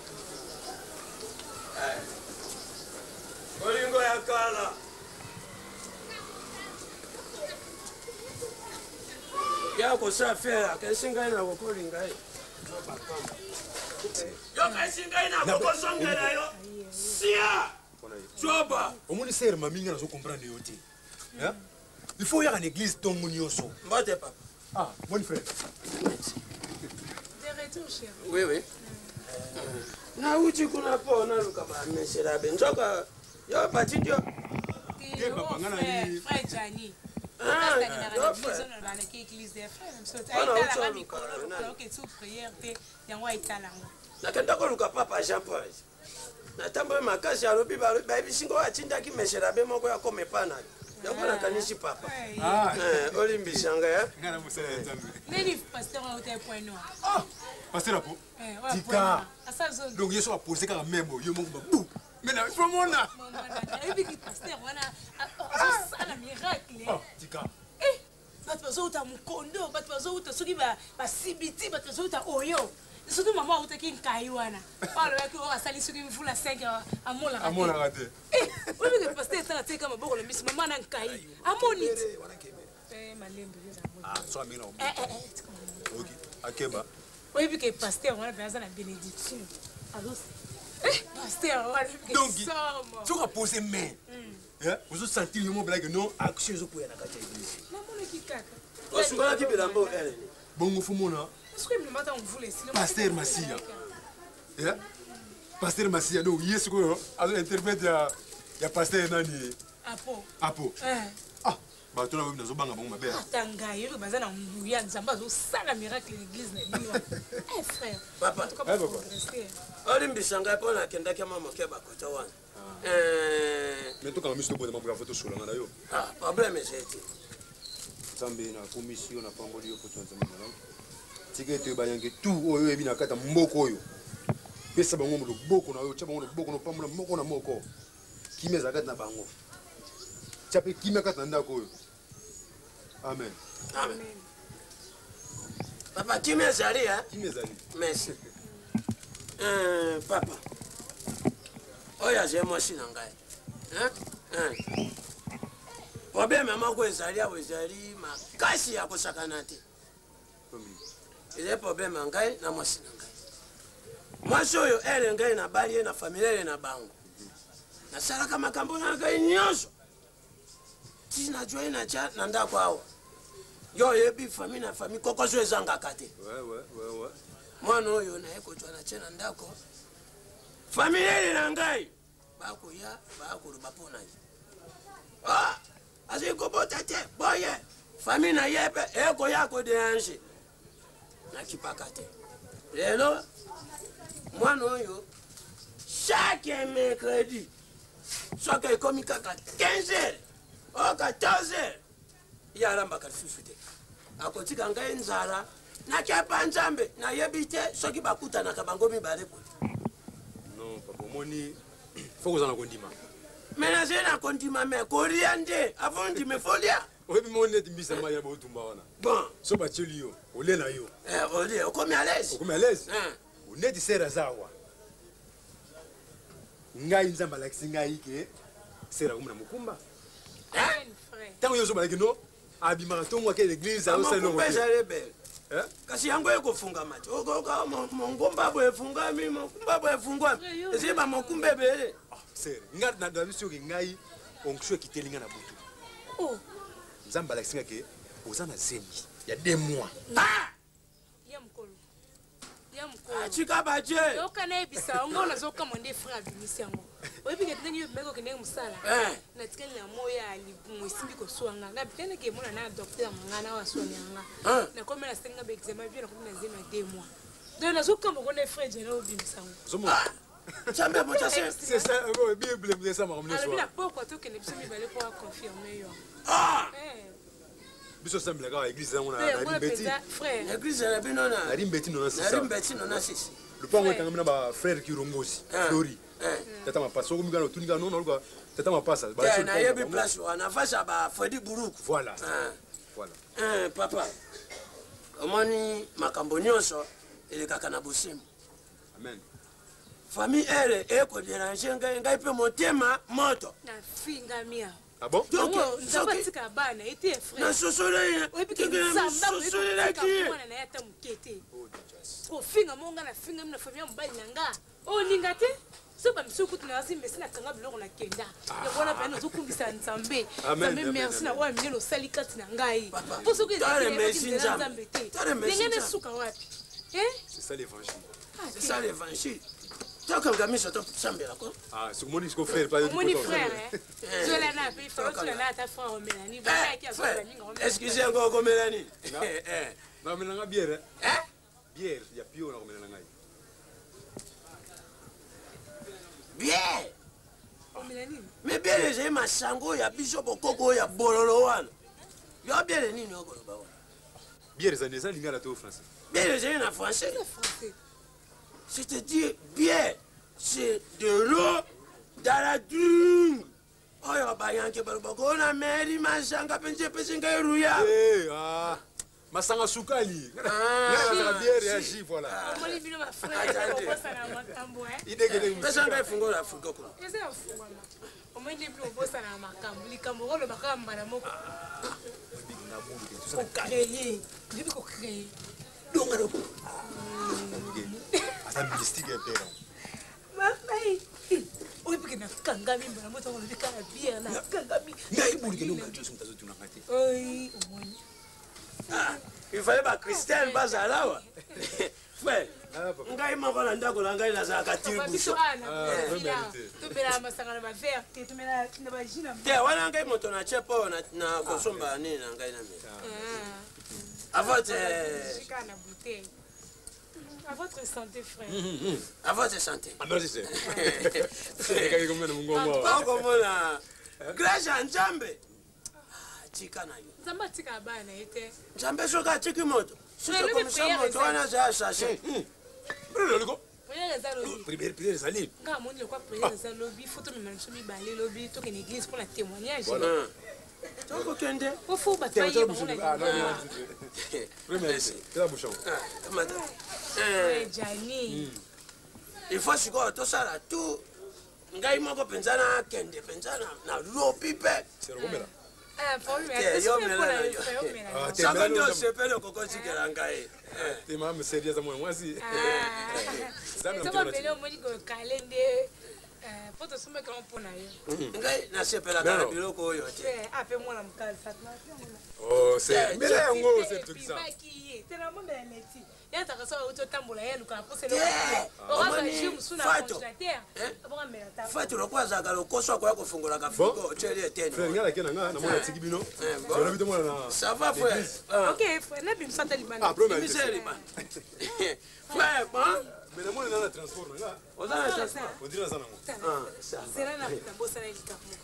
Eh. Olingo ya kala. Ya ko sa faire que singa na ko kolinga. Yo ka singa na ko songela yo. Sia! Joba! Au moins, c'est ma mine, je comprends le yoté. Il faut y aller à l'église, ton mounioso. Mbate, papa. Ah, mon frère. De retour, cher. Oui, oui. Na uchi kuna po na luka ba mesera benjoka. Yo pati dio. Ke papa ngana ni frère Jani. Ah, yo frère. On va aller église des frères, même ça. Aïta la mikolo, que tu prière te yango aïta la. Na kenda ko luka papa Jean Paul. Natambo makasi alobi babi singo atindaki mesera be moko ya komepana. Yango na kanisi papa. Ah, eh olimbisanga ya. Ngana musala nzambe. Neni pasteur au te point noir. Ah, pasteur apo. Eh, ouais. Tika. Asa zone. Donc yeso a posé ka même yo moko ba bou. Mais na faut mona. Et puis pasteur wana ça la miracle. Ah, tika. Eh, bato bazokuta mukondo, bato bazokuta soki ba sibiti, bato bazokuta oyo. Surtout maman utaki nkai wana. Palo yaki o asali soki mvula cinq amola. Amola raté. Eh, oui mais pasteur ça te kama boko le miss maman na nkai. Amoni. Eh, malembe za amoni. Ah, so amina. Eh eh. OK. Akeba. Oui puis que pasteur wana baza na bénédiction. Alors eh, pasteur wana. Donc, tu vas poser main. Hein? Vous sentez le mot blague non action zo pour ya na kati église. Maman ki kaka. Osuka ki bilambo ele. Bongo fumona. Pasteur Massia. Yeah? Pasteur Massia, donc, il y a un interprète, il y a pasteur Nani. Apo. Apo. Ah, bah, tu as vu dans un banc à mon bébé. Tanga, il y a un mouillard, Zamba, ça la miracle l'église. Eh, frère. Papa. Eh, papa. Olimbisanga pour la kenda kama mokeba kota wana. Eh. Mais tu quand même, je te pose ma photo sur la radio. Ah, problème, j'ai été. Zambé, la commission, la pamboli, pour toi, Zambé, tika ete bayange tu oyo oyebi na kati ya mboka oyo pesa bango loboko na oyo tia bango loboko na pambola moko na moko kimia ezala kati na bango tia mpe kimia kati na ndako oyo amen amen papa kimia ezali hein? Kimia ezali merci euh, papa oyo azali mwasi na ngai hein? problème moko ezali awo ezali makasi ya kosakana te ezali problème ya ngai na mwasi na ngai mwasi oyo ele ngai nabali ye na familia ele na bango nasalaka makambo na ngai nyonso ti najwa ye natya na ndako awa yo oyebi fami na fami kokoso ezangaka te mwana oyo naye kozwa natya na ndako familia ele na ngai bakoya bakoloba mpo na ye azali kobota te boye fami na ye mpe ekoya koderange nakipaka te lelo mwana oyo chaque mercredi soki ekomi kaka quinze heures o quatorze heures ye alambaka lisusu te akotika ngai nzala nakepa nzambe nayebi te soki bakutanaka bango mibale kuli non papa omoni fo kozala na kondima me nazali na kondima me kolia nde avant ndime folia oyebi mo neti mbisa mai ya botumba wana bon so batieli yo olie na yo olie okomi à l'aise okomi à l'aise oneti sere aza awa ngai nzambe alakisi ngai ke sere akomi na mokumba ntango yo ozobalaki no abimaka ntongo ake l'église amokumba ezali bele kasi yango ekofungama te okoka mongumba bo efungami mokumba bo efungwami ezali bamokumba ebele sere ngai na biso yoki ngai onction ekiteli ngai na butu nzambe alakisi ngai ke oza na zembi ya deux mois atika badie okana ebisa ongo nazoka monde frère abimisi yango oyebike ndenge yobimeka okendenge mosala natikali na moya alibumu esimbi koswanga nga bikaneke mona na docteur mangana waswani yanga nakomi na senga ba examen bien nakomi na zema deux mois donc nazokamba kona frère jena obimisa yango jambe moja c'est ça oh bible me ça m'a alors bila pourquoi to kene biso mibale ko confirmer yo ah biso semble ka église yango na rimbeti frère église ya bino na rimbeti non c'est ça rimbeti non na sisi le pango tanga na ba frère kirongosi flori tata mapasa okomi kana otuninga non olwa tata mapasa ba na yebi place wana fasha ba Fredi Buruku voilà voilà eh papa omoni makambo nyonso elekaka na bosimo amen famille elle eko déranger ngai ngai pe motema moto na finga mia ah bon donc nzabatika bana ete frère na sosole oyebike sosole la ki mwana na yata mukete ko finga monga na finga mina famille mbali nanga o linga te so ba misuku tuna zimbe sina kanga biloko na kenda ya bona pa no zokumbisa nzambe nzambe merci na wa minelo salikati na ngai po soki nzambe te ngene suka wapi eh c'est ça l'évangile c'est ça l'évangile Toka ngamisha to sambela ko. Ah, c'est mon disco frère pas du tout. Mon frère hein. Je la na pe frère tu la na ta frère o Mélanie. Ba ki aso ba ninga o. Excusez ngo ko Mélanie. Eh. Na melanga bière. Eh? Bière ya pio na ko melanga ngai. Bière. O Mélanie. Mais bière j'ai masango ya biso bokoko ya bololo wana. Yo bière nini oko ba wana? Bière za neza lingala to français. Bière j'ai en français. Français. C'est-à-dire, bien, c'est de l'eau dans la dune. Oh, il y a un peu de temps. On a mis les masanga, penché, penché, rouya. Eh, ah, masanga soukali. Ah, la bière réagit, voilà. Moi, les filles, ma frère, on bosse à la macambo, hein. Il est que les masanga fungo la fungo. Et c'est un fou, au moins, les filles, on bosse à la macambo. Les cambo, le macambo, la moko. Faut créer. Il faut créer. Donc, alors. Ata mystique un peu. Mamai. Oye porque na kangami mbona moto ngolo bikana bière na kangami. Ngai bulike no ngajo so mtazo tuna ngati. Oi, omoni. Ah, il fallait pas Christelle bazala wa. Frère. Ngai mako na ndako la ngai na za katiri buso. Ah, tu bela masanga na ba verte, tu mela na ba jina. Te wana ngai moto na chepo na na kosomba ni na ngai na me. Ah. Avant euh na bouteille. À votre santé, frère. Mm-hmm. À votre santé. Ah, merci, c'est. C'est comme ça, mon gars. Ah, comme ça. Grâce à Nzambe. Ah, tika na yo. Nzambe tika bana ete. Nzambe soka tiki moto. susu komisamo twana za sachet priere eza lobi priere priere ezali nga amoni lokwa priere eza lobi fo tomema biso mibale lobi tokende église mpona témoignage tokokende ofo bato bayeba jani il faut sikoyo tosala tu ngai moko mpenza nakende mpenza na lobi mpe saka nde osepele okokosikela ngai temamserieza mwana mwasi tokopele omoni kokale nde po tosomekela mpona yo ngai nasepelaka na biloko oyo te ape mwana mokali mela yango septokisaki tena mombela leti yataka so auto tambola ye luka poseleorabaje musuna congélateur fati lokwa azalaka lokoso akoya kofungola kafungo oteli etenengalake nanga namona atiki bino olobi te mwana na sava frère ok frère nabimisa ta libanda bimisa libanda frère bon mais namona nana transport nanga oza na transport odiri naza nango sera na bosala elikafu moko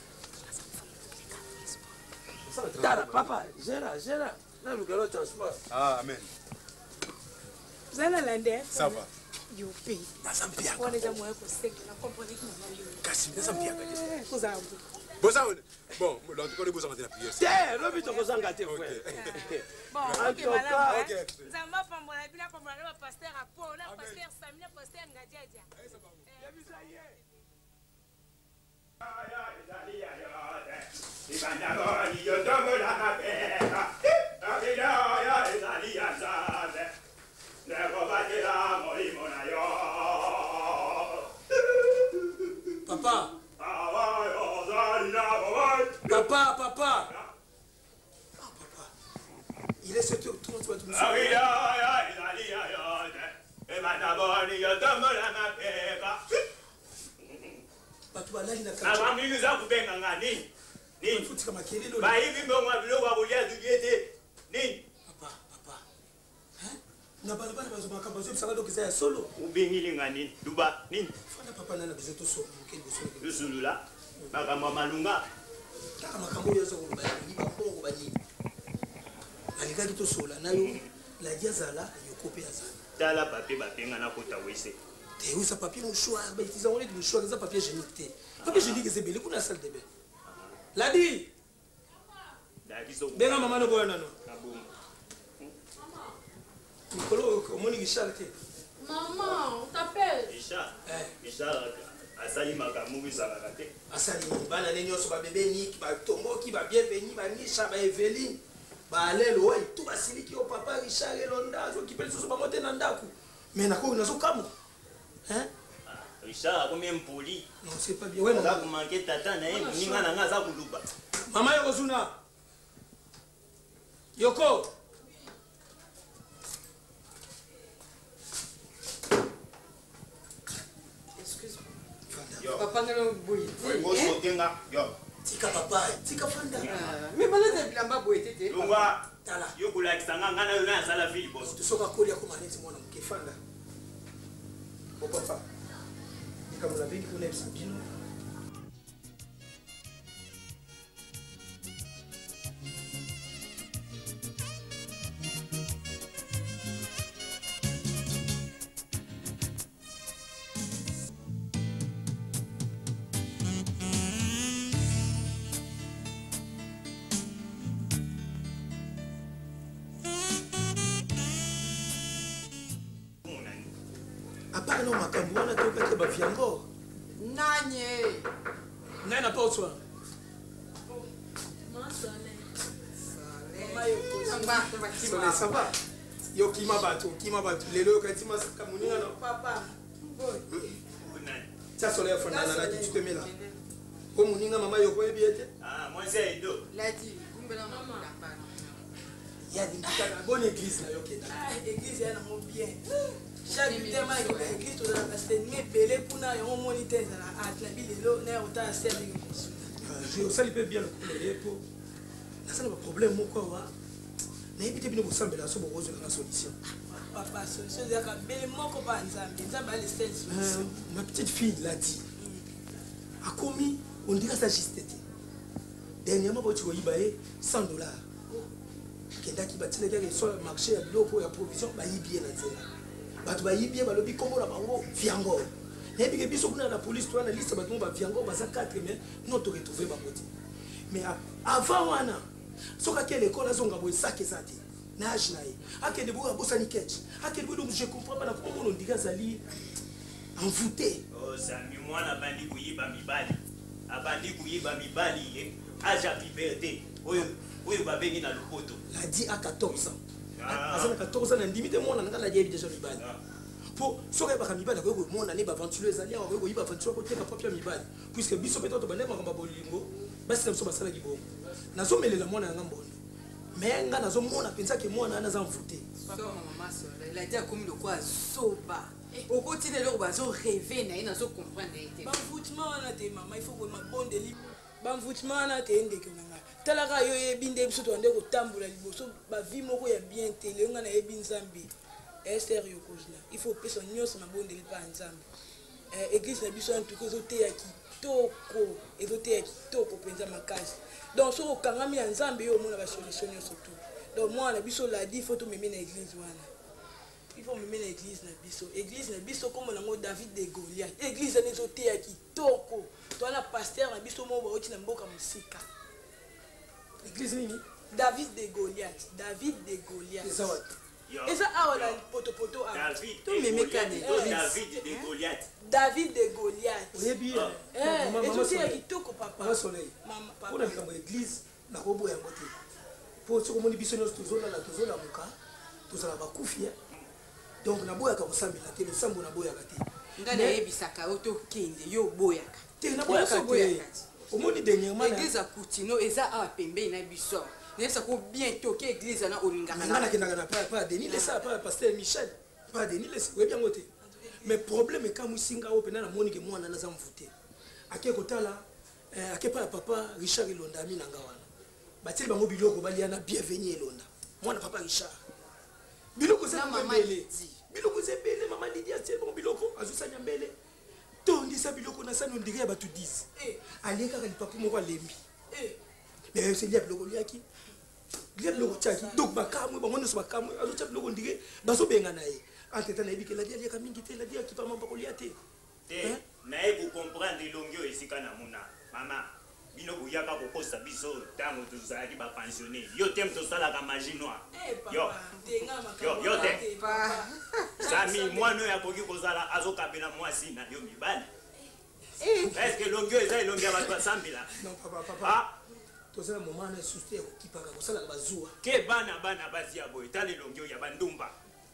tala papa gera gera nalukelo transport amen zala lande ça va yo pe naza mpiaka on est à moi ko sekela comprendre que maman yo kasi naza mpiaka kozambu boza bon dans tout cas les boza matin la prière c'est lobi tokozanga te frère bon ok malama ok zamba pambola bila pambola na pasteur apo na pasteur Samina pasteur Ngadiadia Papa. Papa, papa. Ah, papa. Il est sept heures trente, tu vas tout me Papa, papa. Hein? Na bala bala bazo makamba zo bisanga donc ça solo. Ubengili ngani duba nini? Fana papa nana bizo to so mukeli biso. Lusulula. Baka mamalunga. Kaka makambo yo zo ko ba ni ba ko ba ni. Alika to sola nayo la diazala yo kopé azala. Tala papier bapenga na kota wese. Te usa papier mouchoir, ba ils ont les mouchoirs, ça papier hygiénique. Papier hygiénique c'est belé kuna salle de bain. Ladi. Dadi so. Benga mama no boya nano. Kabum. Nicolo, comment il chale te? Maman, on t'appelle. Isha. Eh, Isha asali makamu bizala te. Asali bana nenyo so ba bébé ni ba tombo ki ba bienvenue ba Nisha ba Eveline. Ba lelo wa tout ba siliki au papa Richard Elonda zo ki pele so ba mote na ndaku. Mais na ko na so kamo. Hein? Richard comme un poli. Non, c'est pas bien. Ouais, maman. Za manquer tata na yeye ninga na nga za kuluba. Mama yoko zuna. Yoko. Yo. Papa nalo boy. Oui, moi je tenga. Yo. Tika papa, tika fanda. Mais malade bilamba boy tete. Lunga. Tala. Yo kula kisanga ngana yo na sala fili boss. Tu soka koli yako maneti mwana mke fanda. Bo papa. Nika mwana bigi kuna bisabino. Apart non makambo wana to pete ba fiango. Nanye. Nana pas au soir. Sole ça va. Yo kima bato, kima bato. Lelo kati masaka muninga no papa. Boy. Ça sole fona na tu te mets là. Ko muninga mama yo ko ebiete. Ah, moi c'est do. Ladi, kumbela mama la pa. Ya di kaka bonne église là yo keda. Ah, église ya na mo bien. Chaque tellement que l'église to la pasteur ni belé kuna yo moniteur la atlabi lelo na ota servir. Je ça il peut bien le couler pour. Na ça le problème moko wa. Na ebite bino bosambela so bozo na solution. Papa solution ya ka belé moko ba nzambe, nzambe a les solution. Ma petite fille l'a dit. A commis, on dirait ça juste. Dernièrement, tu vas y cent dollars. kendaki batilaki soit marché ya biloko ya provision bayibie na nzela bato bayibie balobi kombo na bango viango nayebike biso kuna na police toa na liste bato ba viango baza quatre mais non to retrouver bango te mais avant wana soki ake l'école azonga boye saki eza te na age na ye akende boye abosani ketch akende boye donc je comprends pas na kombo ondiki azali envoûté. Oh Sami mwana bandi kuyiba mibali abandi kuyiba mibali ye aja puberté oyo oyo babengi na lopoto la dit à quatorze ans azana quatorze ans na ndimi te mwana nga la yebi déjà mibali po soki baka mibali ko mona ne ba ventuler ezali awa ko yiba ventuler ko teka papia mibali puisque biso peut être bande makamba bolingo basi na so basala kibongo nazomelela mwana yanga mbondo mais nga nazomona penza ke mwana ana za envoûté maman soeur il a dit comme le quoi soba au quotidien le bazo rêver na ina zo comprendre été bamvoutement na te maman il faut que ma bonde li bamvoutement na te ndeke nanga talaka yo yebinde biso to ande ko tambola liboso ba vie moko ya bien tele nga na yebi nzambi Esther yokozna il faut pesa nyonso na bonde li pa nzambi eh église na biso en tout cas zo te ya kitoko ezo te ya kitoko penza makasi donc so okangami ya nzambe yo mona ba solution nyonso tout donc moi na biso la dit faut to meme na église wana il faut mener l'église na biso église na biso comme nango David de Goliath église na zo te ya kitoko to na pasteur na biso mo ba oti na mboka musika église nini David de Goliath David de Goliath eza wat eza awa na poto poto a David to meme kane David de Goliath David de Goliath oyebi eh ezo te ya kitoko papa mama soleil mama papa papa na likambo église na kobo yango te po soko moni biso nyonso tozolala tozolamuka tozala bakufi donc naboyaka kosambela te losambo naboyaka te nga na yebisaka yo to kende yo boyaka te naboyaka te omoni dernièrement église a Coutino eza a pembe na biso nesa ko bientôt ke église na olingaka na nakendaka na pa pa Denis lesa pa pasteur Michel pa Denis lesa webi yango te mais problème ekamusinga oyo pena namoni ke mwana naza mvute ake kotala ake pa papa Richard Elonda ami nanga wana batili bango biloko balia na bienvenue Elonda mwana papa Richard biloko za mbele biloko za mbele mama Lydia tie bon biloko azusanya mbele tondi sa biloko na sano ndike ya batu dix eh aleka ka lipapu moko alembi eh mais c'est lié biloko liaki lié biloko tiaki donc bakamwe bango nyonso bakamwe azotia biloko ndike bazobenga na ye anteta na yebi la dia liaka mingi te la dia kipa mamba kolia te te na ye ko comprendre longyo esika na muna mama bino kuyaka kokosa biso tango tozalaki bapensionné yo te mtosalaka magie noire yo yo yo te Sami mwana oyo akoki kozala azokabela mwasi na yo mibali est-ce que longyo eza elongi ya bato basambela non papa papa tozala moment na suste okipaka kosalaka bazuwa ke bana bana basi ya boye tala elongyo ya bandumba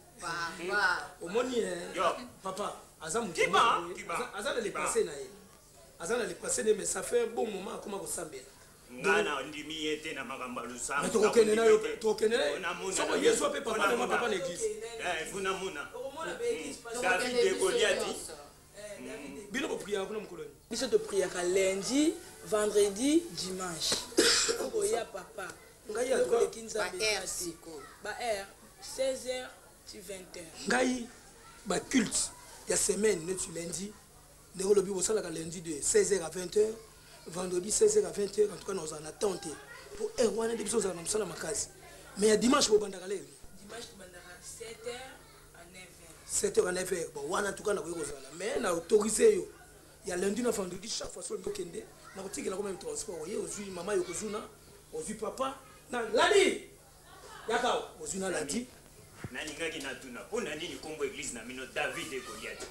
omoni yo papa aza mutu aza na lepasse na ye aza na lepasse ne mais ça fait un bon moment akoma kosambela ngana ndimi yete na makambo lusanga mais tokokende na yo tokende na soko yesu ape papa na papa na église eh funa muna David de Goliath bino ko prier kuna mkoloni biso to prier ka lundi vendredi dimanche ko ya papa ngai ya ko kinza ba siko ba heure seize heures to vingt heures ngai ba culte ya semaine ne tu lundi ne ko lobi bosala ka lundi de seize heures à vingt heures vendredi seize heures à vingt heures en tout cas nous en attente pour heure wana de biso za na msala makazi mais ya dimanche bo bandaka lelo dimanche bandaka sept heures à neuf heures sept heures à neuf heures bon wana en tout cas na ko kozala mais na autoriser yo ya lundi na vendredi chaque fois so ndokende na kotikela comme transport ye ozui mama yo kozuna ozui papa na ladi yakao ozui na ladi nalingaki natuna mpona nini kombo église na mino David de Goliath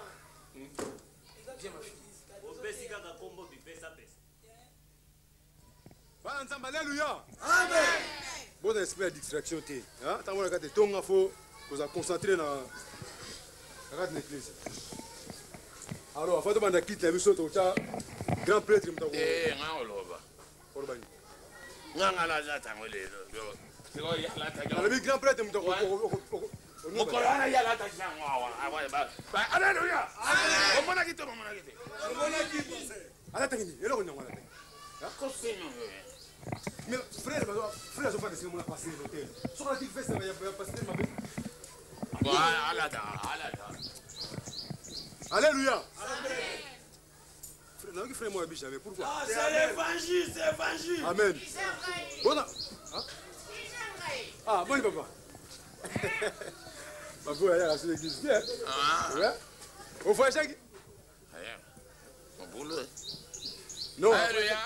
opesi kaka kombo bipesa pesa bana nzambe alleluya amen bon esprit ya distraction te ntango na kati tonga fo koza concentré na kati na église alors afin tobanda kite na biso tokotya grand prêtre mutako nga oloba oloba nini nga nga naza ntango lelo alobi grand prêtre mutako mokolo wana ye alataki yango awa alleluya omonaki te omonaki te alataki nini eloko nyango alataki kosino mais frère frère azofanda esika mona passer l'hôtel soki alati veste ya pasteur mabe alata alata alléluia nayoki frère moi yabi jamais pourquoi c'est l'évangile c'est l'évangile amen bona Ah, bon, papa. Papa, elle a sur l'église. Bien. Ah. Ouais. Au foyer, Chagui. Rien. Mon boulot. Non. Alléluia.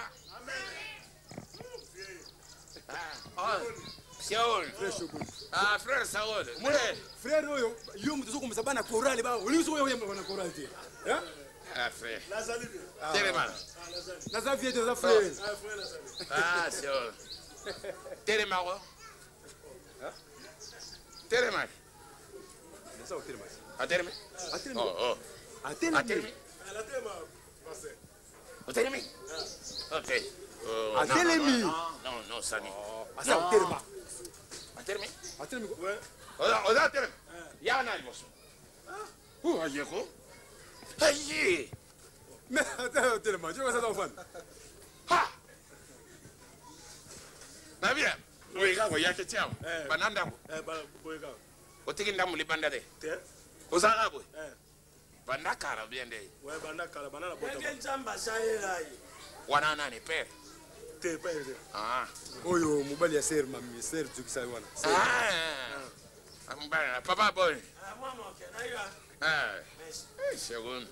Ah. Saoul. Ah, frère Saoul. Frère. Frère, yo, yo, tu sais ça va na chorale ba. Oli so yo yamba na chorale te. Hein? Ah, frère. Lazali. Téléman. Lazali de frère. Ah, Saoul. Téléman. Hein? Téléman. Ça au téléman. À Téléman. À Téléman. Oh, oh. À Téléman. À Téléman. À la Téléman. Passé. Au Téléman. OK. À Téléman. Non, non, ça n'est. À ça au téléman. À Téléman. À Téléman. Ouais. On a Téléman. Ya na boss. Oh, aïe ko. Aïe. Mais attends, Téléman, je vois ça dans fan. Ha. Na bien. Oui, ga ya ke tiao. Bananda ko. Eh, ba boy ga. O tiki ndamu libanda de. Te. O za ga boy. Eh. Banda kara bien de. Ouais, banda kara banana bota. Ngeke nzamba sayela yi. Wana nani père. Te père. Ah. Oyo mobali ya ser mami, ser tukisa wana. Ah. Mbana papa boy. Ah, moi mon ke na yo. Ah. Eh, seconde.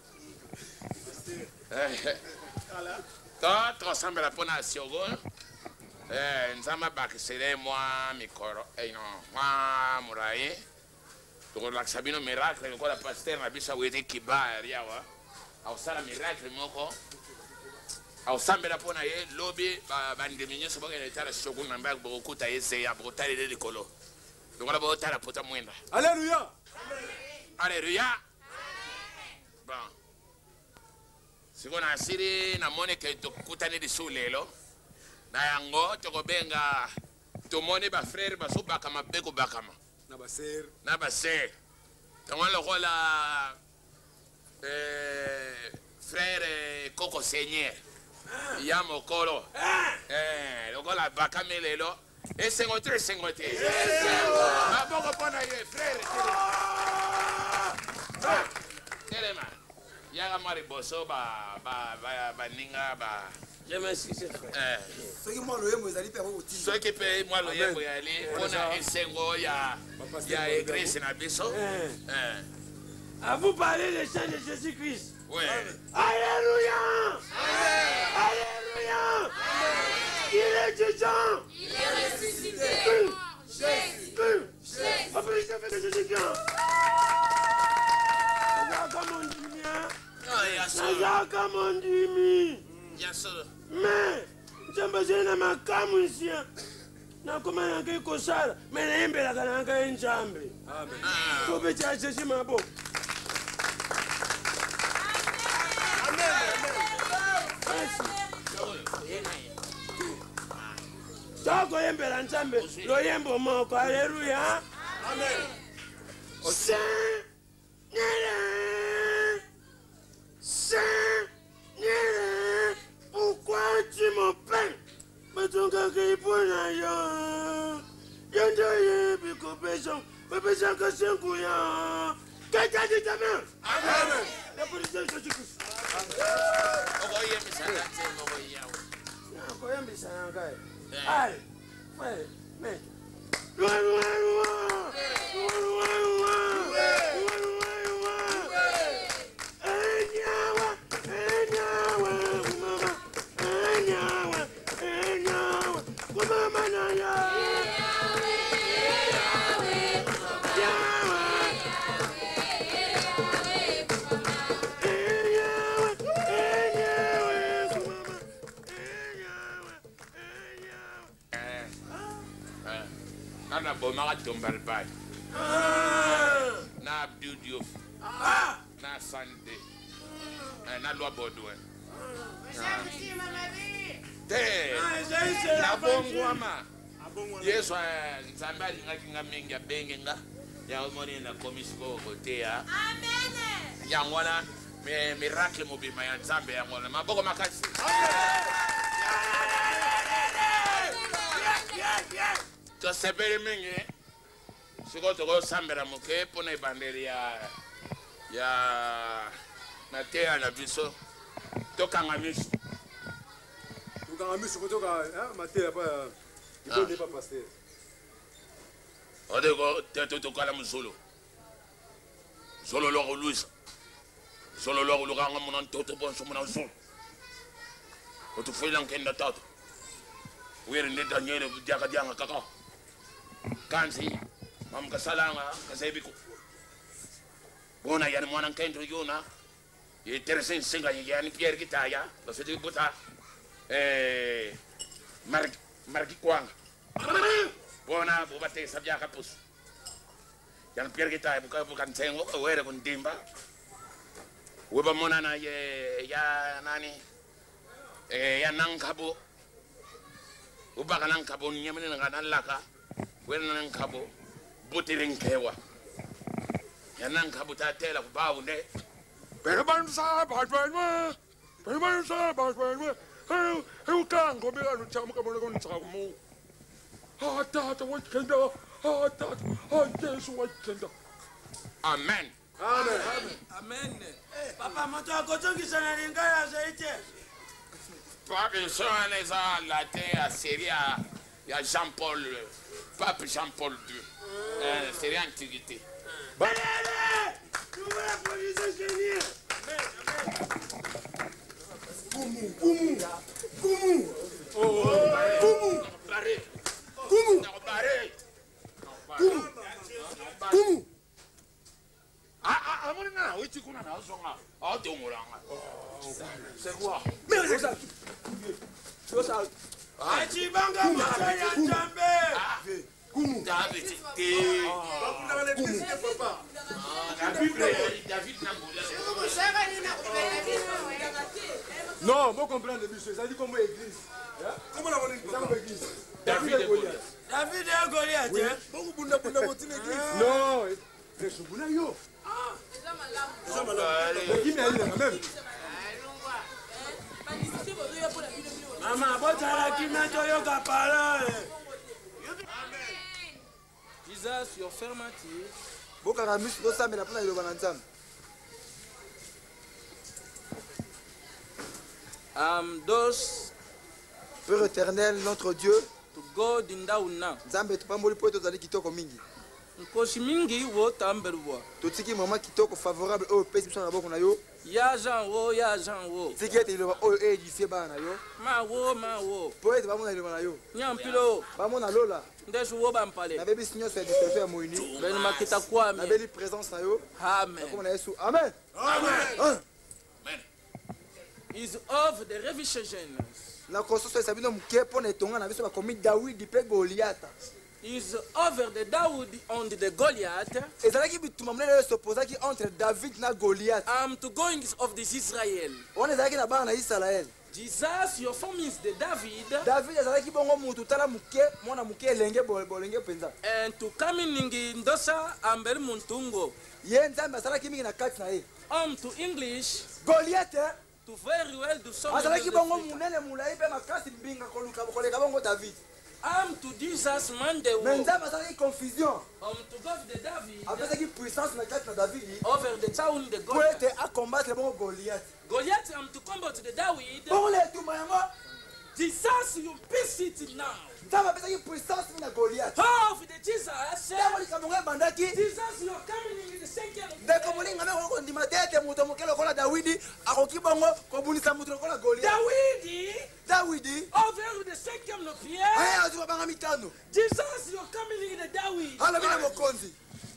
Eh. Toi, tu ressembles à la seconde. Eh, nzama bakisere moi mikoro. Eh non, moi muraye. Tu relax sabino miracle ko la pasteur na bisa wete kiba riawa. Au sala miracle moko. Au sambela pona ye lobby ba bandeminyo so bakene tala shogun na mbak boko ta yese ya boko tale de kolo. Donc la bota la pota mwenda. Alléluia. Alléluia. Bon. Sikona asiri na mone ke to kutani di sulelo. Na yango toko benga to mone ba frère ba so bakama beko bakama. Na ba ser. Na ba ser. Tonga lo kola eh frère Coco Seigneur. Ya mokolo. Eh, lo kola bakame lelo. Et cinquante-trois, cinquante. Ma boko pona ye frère. Téléma. Yaga mari boso ba ba ba ba ninga ba. Je m'excuse frère. Eh. Ceux qui m'ont le yemo ezali pe ko ti. Ceux qui paye moi le yemo yali pona esengo ya ya église na biso. Eh. À vous parler des chants de Jésus-Christ. Oui. Alléluia. Alléluia. Il est vivant. Il est ressuscité. Jésus. Jésus. Après, je fais des Jésus. Comme on dit bien. Comme on dit bien. Bien sûr. Mais, j'aime bien ma camu ici. Nakoma yange kosala, mais nayembelaka na ngai Nzambe. Amen. Ko betia Jésus mabo. Toko yembela Nzambe, loyembo moko, alléluia. Amen. Seigneur, Seigneur, pourquoi tu m'appelles? Batonga ke ipona yo. Yendo ye biko beso, bebeja ka senku ya. Kaka di tama. Amen. La police de Jésus. Oko yemi sana temo ko yawo. Na ko yemi sana kai. Ai. Ouais, mais loin loin loin. Loin loin loin. Loin loin loin. Enyawa, enyawa, mama. Enyawa, enyawa. Mama na ya. Ana bomaka tombal bay. Na Abdou Diouf. Na Sande. Na Loi Baudouin. Te. Na bongwama. Yesu Nzambe alingaki nga mingi abenge nga. Ya omoni na komisi ko kotea. Amen. Ya ngwana me miracle mobima ya Nzambe ya ngwana maboko makasi. To sebele mingi siko to sambera muke pona ibandeli ya ya matea na biso to kanga miso to kanga miso ko to ka matea pa il ne pas passer Odego teto to kala musolo. Solo lo Luis. Solo lo lo ganga mon toto bon so mon so. O tu foi lan kenda tato. Were ne Daniel diaka dianga kaka. Kansi mam kasalanga kasebiko. Bona yani mwana kendo yona. Ye teresen singa yani Pierre Gitaya, lo se buta eh Mark Mark Kwanga. Bona bobate sabja kapus. Yang Pierre Gitaya buka bukan sengo were kun dimba. Weba mona na ye ya nani eh ya nankabo. Ubaka nankabo nyamene ngana laka. Were nankabo butirinkewa. Ya nankabo ta tela kubaunde. Bebansa batwenwe. Bebansa batwenwe. Hey, hey kango bila nuchamu kabona kon chamu. Ah tata wakenda. Ah tata. Ah Yesu wakenda. Amen. Amen. Amen. Papa moto akochongisa na lingaya zaite. Pape Soane za latin à Syria. Il y a Jean-Paul, Pape Jean-Paul deux. Euh, c'est l'Antiquité. Kumu, kumu, kumu. Kumu. Kumu. Kumu. Kumu. Ah ah, amoni na, oiti kuna na zonga. Ah tongolanga. C'est quoi? Mais c'est ça. C'est ça. Ah chibanga moto ya Nzambe. Kumu. David. Bakunda wale pisi papa. David David Nangola. Non, vous comprenez, monsieur, ça dit comme église. Comment la voulez comme église? David et Goliath. David et Goliath, hein? Beaucoup bunda bunda moti l'église. Non, c'est ce bunda yo. Ah, déjà malade. Déjà malade. Mais qui m'a dit quand même? Maman, botala qui m'a dit yo kapala. Jesus, your fermeture. Bokanga misu to samela pona iloba na Nzambe. Um, those Père éternel, notre Dieu, to God in Dauna. Nzambe tupamboli po tozali kitoko mingi. Nkosi mingi wo tambelwa. Totiki mama kitoko favorable au pesi biso na boko na yo. Ya Jean wo, ya Jean wo. Tiki ete iloba o édifié ba na yo. Ma wo, ma wo. Po ete bamona iloba na yo. Nyampilo. Bamona lola. Ndesu wo bampale. Na bebi sinyo so ya dispersion ya moini. Ben makita kwame. Na beli présence na yo. Amen. Comme na Yesu. Amen. Amen. Is of the revision. Na kososo esabino muke po na etonga na biso ba komi David pe Goliath. Is over the Dawood on the Goliath. Ezalaki bituma mnene s'opposaki entre David na Goliath. I'm to going of this Israel. On ezalaki na bana na Israël. Jesus, your form is the David. David ezalaki bongo mutu tala muke mwana muke elenge bolenge penza. And to come in ndosa ambel muntungo. Ye Nzambe asalaki mingi na kati na ye. Um to English. Goliath to very well do so. Azalaki bongo munene mulai pe makasi mbinga koluka koleka bongo David. Am to Jesus Monday. Mais Nzambe azalaki confusion. Um to God the David. Apesaki puissance na kati na David. Over the town the God. Pour être à combattre bongo Goliath. Goliath am to combat the David. Bongo le tuma yango. Jesus you peace it now. Nzambe apesaki puissance na Goliath. Of the Jesus. Nzambe likambo bandaki. Jesus you are coming in the second. Ndeko molinga na ko ndima tete muto mokelo kola David akoki bongo kobunisa muto kola Goliath. David. David. Over the second of Pierre. Aya azuba banga mitano. Jesus you are coming in the David. Ala bina mokonzi.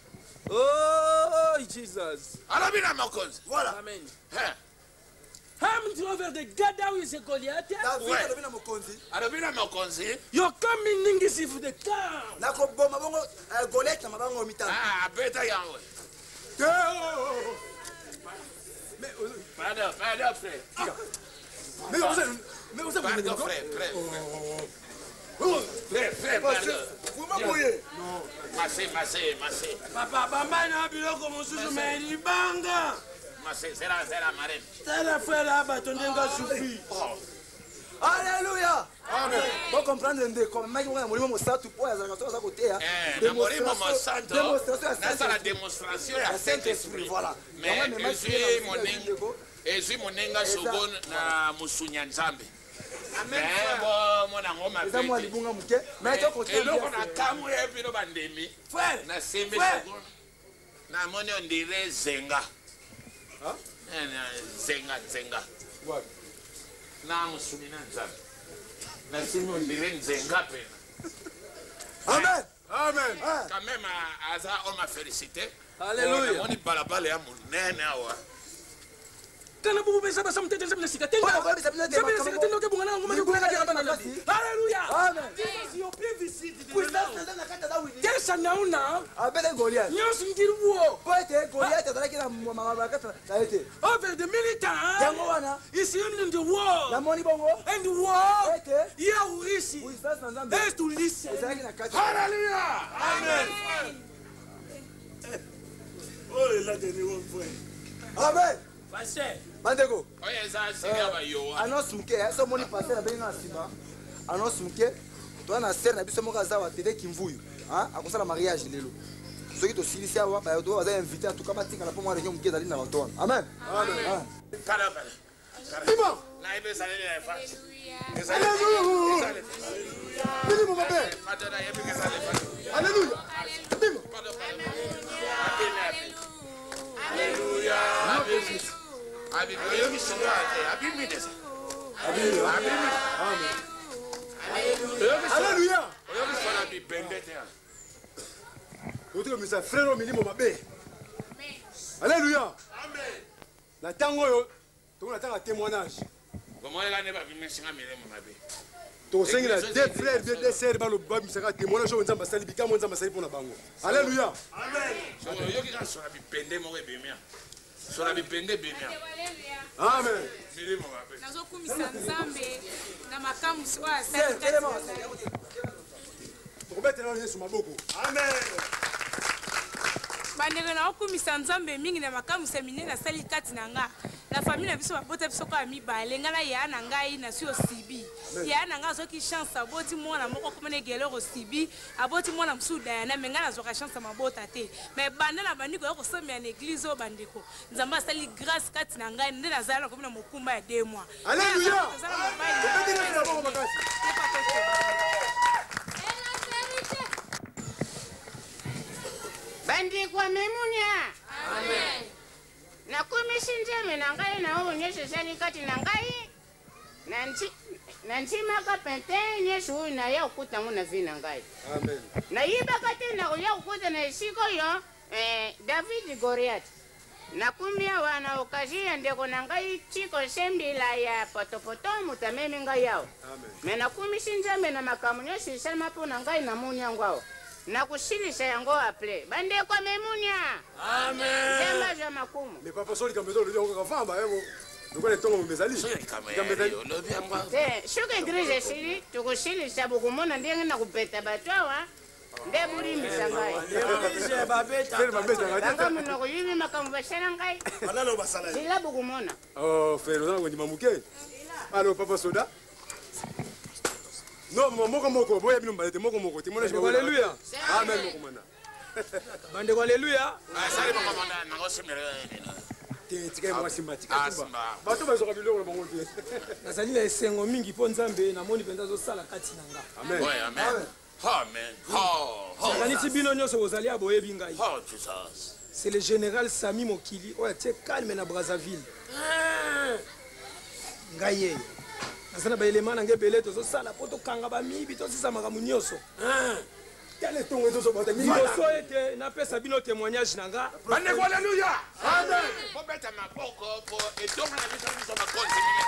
Oh Jesus. Ala bina mokonzi. Voilà. Amen. Ham to over the God that is a Goliath. David ala bina mokonzi. Ala bina mokonzi. You're coming in this if the car. Na ko boma bongo Goliath na mabango mitano. Ah, beta yango. Mais pardon, pardon frère. Mais vous avez mais vous avez pardon frère, frère. Frère, frère, pardon. Vous m'envoyez. Non. Massé, massé, massé. Papa, papa na biloko mosusu mais libanga. Massé, c'est la c'est la marraine. C'est la frère là batondenga soufi. Alléluia. Amen. Vous comprenez ndeko maki mwana molimo mosatu po ya zaka za côté ya. Eh, na molimo mosanto. Na ça la démonstration ya Saint-Esprit. Voilà. Mais je suis moninga. Je suis moninga sogon na musunya Nzambe. Mais bon, mon amour m'a eza mwa libunga moke mais tokote eloko na kamwe bino bandemi frère na sembi seconde na moni on dirait zenga Hein? zenga zenga Ouais. na musumi na nzambe na sembi on dirait zenga pena. Amen. Amen. Quand même aza on m'a félicité. Alléluia. On y balabala ya munene awa. Kana bubu besa basa mtete zemna sikatenda. Zemna sikatenda ke bungana ngoma ke kula ke bana lati. Alléluia. Amen. Jesus your privacy. Puissance eza na kata da wini. Tesa nauna. Abele Goliath. Nyosu ngiriwo. Po ete Goliath azalaki na mama kata na ete. Over the military. Yango wana. Is in the war. Na moni bongo. And the war. Ete. Ya urisi. Puissance na Nzambe. Is to listen. Ezalaki na kata. Hallelujah. Amen. Oh, il a donné mon frère. Amen. Pasteur. Bandeko. Oya za singa ba yo. Annonce muke so moni passer na benga sima. Annonce muke. Toi na ser na biso moko azawa tete kimvuyu. Hein? Akosala mariage lelo. Soki to silisi awa ba yo baza invité en tout cas batika na po mwa réunion muke zali na bato wana. Amen. Amen. Kala kala. Dis-moi. Na ibe sale le fa. Alléluia. Dis-moi mon père. Padona yebi ke sale fa. Alléluia. Dis-moi. Alléluia. Alléluia. Abi yo mi songa ate. Abi mi desa. Abi abi mi. Amen. Alléluia. Alléluia. Yo mi sona bi bendete. Oto mi sa frère milimo mabe. Alléluia. Amen. Na tango yo to na tanga témoignage. Comment elle a ne ba bi mi singa milimo mabe. To sengi na deux frères bien deux sœurs ba lo ba mi saka témoignage on nzamba sali bika mo nzamba sali pona bango. Alléluia. Amen. So yo ki ka sona bi bende mo be bemia. Sona bi bende bemia. Amen. Milimo mabe. nazokumisa nzambe na makamusi oyo Sel, kelema. Tokobetela Yesu maboko. Amen. bandeko naokumisa nzambe mingi na makamusi ya minene asali kati na nga na famille na biso babota biso kaka mibale nga na ya na ngai na si osibi ya na nga azoki chance aboti mwana moko komona egelero osibi aboti mwana mosusu dayana me nga nazwaka chance ya mabota te me banda na bandiko ya kosomela na eglize oyo bandeko nzambe asali grâce kati na ngai nde nazala na komona mokumba ya deux mois. Alléluia. bandiko memunya. Amen. Nakumisi nzambe na ngai na oyo nyonso esali kati na ngai na ntimaka pente nyonso oyo naya kokutango na vi na ngai. Amen. Nayibaka te na koya kokuta na esika oyo David Goliath. Nakumi awa na okazio ya ndeko na ngai Chiko Sembila ya potopoto moto amemi ngai awa. Me nakumisi nzambe na makambo nyonso esalema mpo na ngai namoni yango awa. Nakusilisa yango aple bandeko memunya. Amen. Jema za makumu. Mais papa soli kambezo lo yongo kafamba yebo. Ndokole tongo mbezali. Kamezali. Eh, shuke eglise sili tukusilisa bukumona ndenge na kupeta bato awa. Nde buli misangai. Eglise babeta. Frère babeta ngati. Banga munoko yibi makambo basala ngai. Balalo basala. Zila bukumona. Oh, frère on ndi mamuke. Allo papa soda. Non, moko moko boya bino mbalete moko moko timona je. Alléluia. Amen moko mana. Bandeko alléluia. Ah, sali moko mana na gosimere. Te tika mwa simbatika tumba. Bato bazoka biloko na bango te. Nazali na esengo mingi mpo nzambe namoni mpenza azosala kati na nga. Amen. Ouais, amen. Amen. Oh, nakanisi bino nyonso bozali ya boyebi ngai. Oh, Jesus. C'est le général Sami Mokili oyo atie calme na Brazzaville. Ngai ye. Nazana ba elema na nge belé tozosala po tokanga bamibi tosisa makambo nyonso. Quel tongo ezo bota mi. Liboso ete napesa bino témoignage na nga. Bandeko alléluia. Amen. Po beta maboko po etonga na biso biso makonzi minene.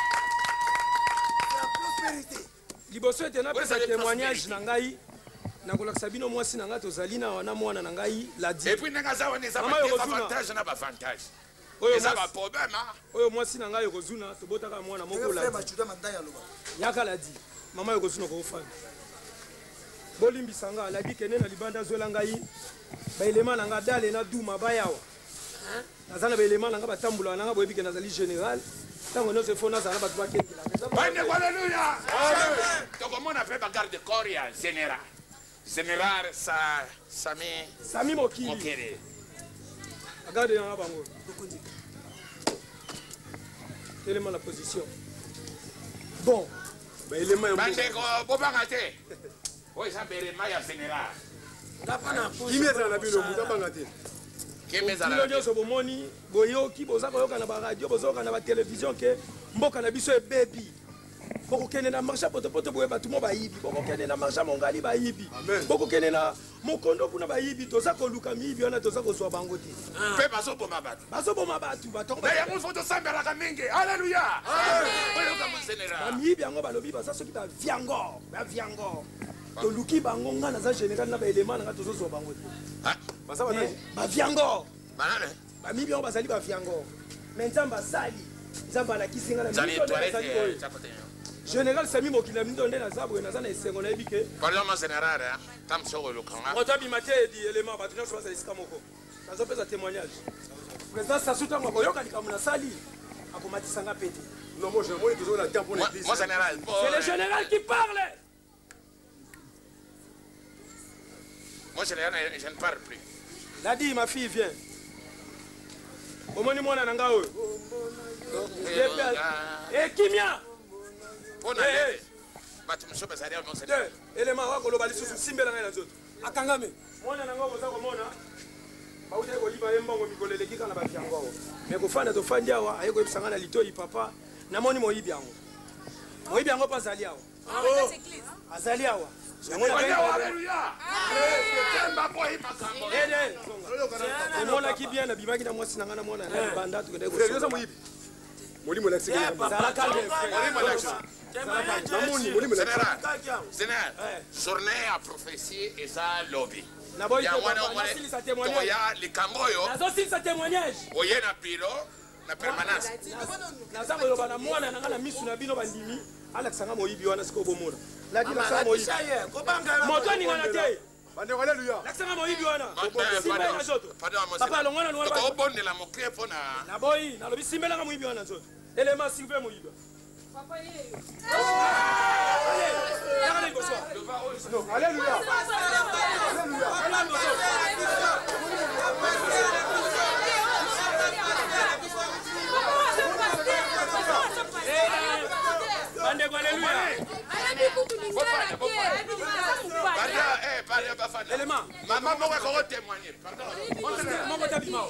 La prospérité. Liboso ete napesa témoignage na ngai. Nakolakisa bino mwasi na nga tozali na wana mwana na ngai ladi. Et puis nanga zawa ne zaba avantage na ba avantage. Oyo ça va problème hein. Oyo mwasi na ngai yokozuna tobotaka mwana moko ladi. Yaka ladi. Mama yokozuna ko fami. Bolimbisa nga ladi kene na libanda zola ngai. Ba elema na nga dale na duma bayawa. Nazana ba elema na nga batambula na nga boyebi ke nazali général. Tango no se fona zana batu bakengela. Bandeko alléluia. Amen. Donc on a fait bagarre de corps ya général. Général sa Sami Sami Mokili. Mokili. Regardez en bango. Tellement la position. Bon, bandeko bobanga te oyo eza berema ya général kimi ezala na bino moto abanga te bino nyonso bomoni boyoki boza koyoka na baradio bozoyoka na batelevizio ke mboka na biso ebebi bokokende na marsha potopoto boye bato mo bayibi bokokende na marsha mongali bayibi bokokende na mokondo kuna bayibi toza koluka miyibi wana toza kozwa bango te mpe bazoboma bato bazoboma bato yango fo tosambelaka mingi alleluya oyoka mosénéral bamiyibi yango balobi baza soki baviango baviango toluki bango nga naza général na baelema nanga tozozwa bango te baviango bamiyibi yango bazali baviango me nzambe asali nzambe alakisi nga na général sami mokili na mindo nde naza boye naza na esengo nayebi ke pardon général tamsoko elokanga moto abima te edi elema bato nyonso bazala esika moko nazopesa témoignage président sasu ntango akoyoka likambo nasali akomatisanga pete c'est le général qui parle. Moi je ne parle plus. Ladi ma fille vient. Omoni mwana nanga oyo. Eh kimia. Ona lele. Batu mshobe zaria no se. Elema wako lo bali susu simbela ngai na zoto. Akangame. Mwana nanga oza komona. Baude ko liba yembongo mikolele kika na bati yango. Me ko fana to fandi awa ayeko ebisanga na litoi papa. Namoni moyibi yango. Moyibi yango pa zali awa. Azali awa. emonaki bien nabimaki na mwasi na nga na mwana na banda tukende molimo la tsiki journée à prophétie et ça lobby ya likambo oyo nazosilisa témoignage oye na biro na permanence naza koloba na mwana na nga na misu na bino bandimi alakisanga moyibi wana sikoyo bomona laki lakisanga moyibi moto aningana te bandeko aleluya lakisanga moyibi wana simba na zoto papa alongwana nwana obondela mokre mpo na naboyi nalobi simbelanga moyibi wana zoto elema silve moyibi papa yeyo yaka liboso aleluya bandeko aleluya elema mama moko akoko témoigner moko tabimao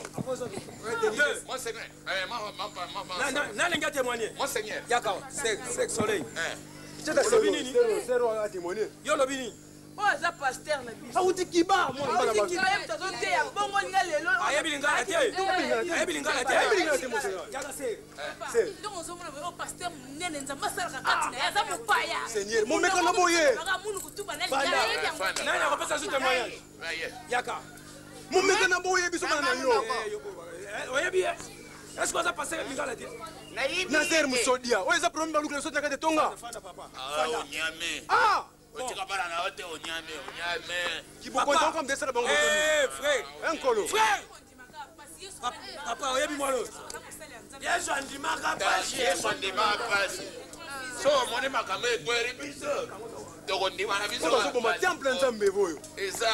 nalingi atémoigner monseigneur yaka sek soleil olobi nini yo olobi nini oyo aza paster na biso auti kiba ayebi tazoteya bongo ninga lelo ayebi lingala te ayebi lingala te ndongo ozomona oyo paster monene nzambe asalaka kati na ye aza mopaya seigneur momekana boye aka munu kutuba na lingala nani akopesa su témoignage yaka momekana boye biso bana na yo oyebi ye est-ce que oza paster lingala te nazer musodia oyo eza problème balukela sotia kati tonga onyame otika bana na ote onyame onyame kibokonza comme desala bango frère enkolo frère papa oyebi mwana yesu andimaka pasi yesu andimaka pasi so omoni makambo ekweri biso tokondima na biso bazoboma temple nzambe oyo eza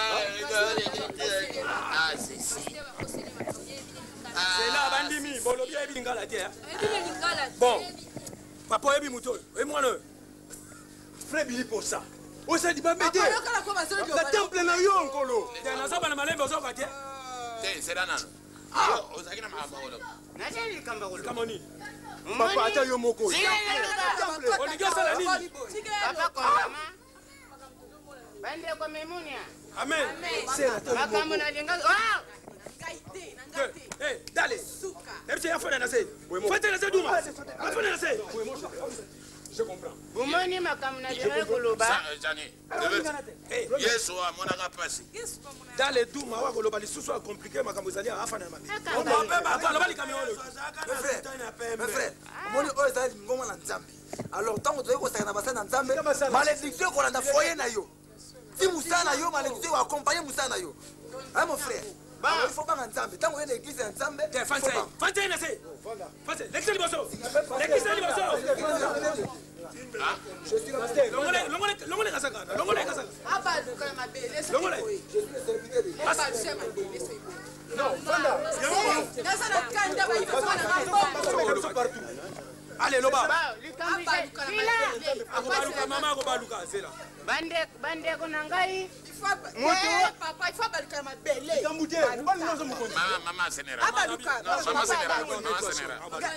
sela bandimi bolobi oyebi lingala te bon papa oyebi moto oyo oyebi mwana oyo frère bili posa osali bambe te na temple na yo nkolo nazoba na malembe ozoka te te nsela nano ozalaki na makambo olo likambo nini papa ata yo moko olingi osala nini bandeko memunia amen makambo nalinga dale ebise yafona na se fete na se duma afona na se je comprends bomoni makambo nalinga koloba yesu amonaka pasi dale duma wakoloba lisusu akomplike makambo ezali afana na mabe aloba likambo oyo omoni oyo ezali ngoma na nzambe alors ntango toyei kosaka na basali na nzambe malédiction ekolanda foye na yo ti mosala na yo malédiction ekoakompagne mosala na yo a mon frère il faut banga nzambe ntango oye na église ya nzambe fante na se lekisa liboso lekisa liboso longole kasaka longole kasaka abaluka mabele longole nasala kanda baifana na bombo Allez, loba. Akobaluka mama akobaluka zela. Bande bande konangai. Papa, il faut baluka mabele. Maman, maman, sénéra. Abaluka. Maman, sénéra. Maman, sénéra.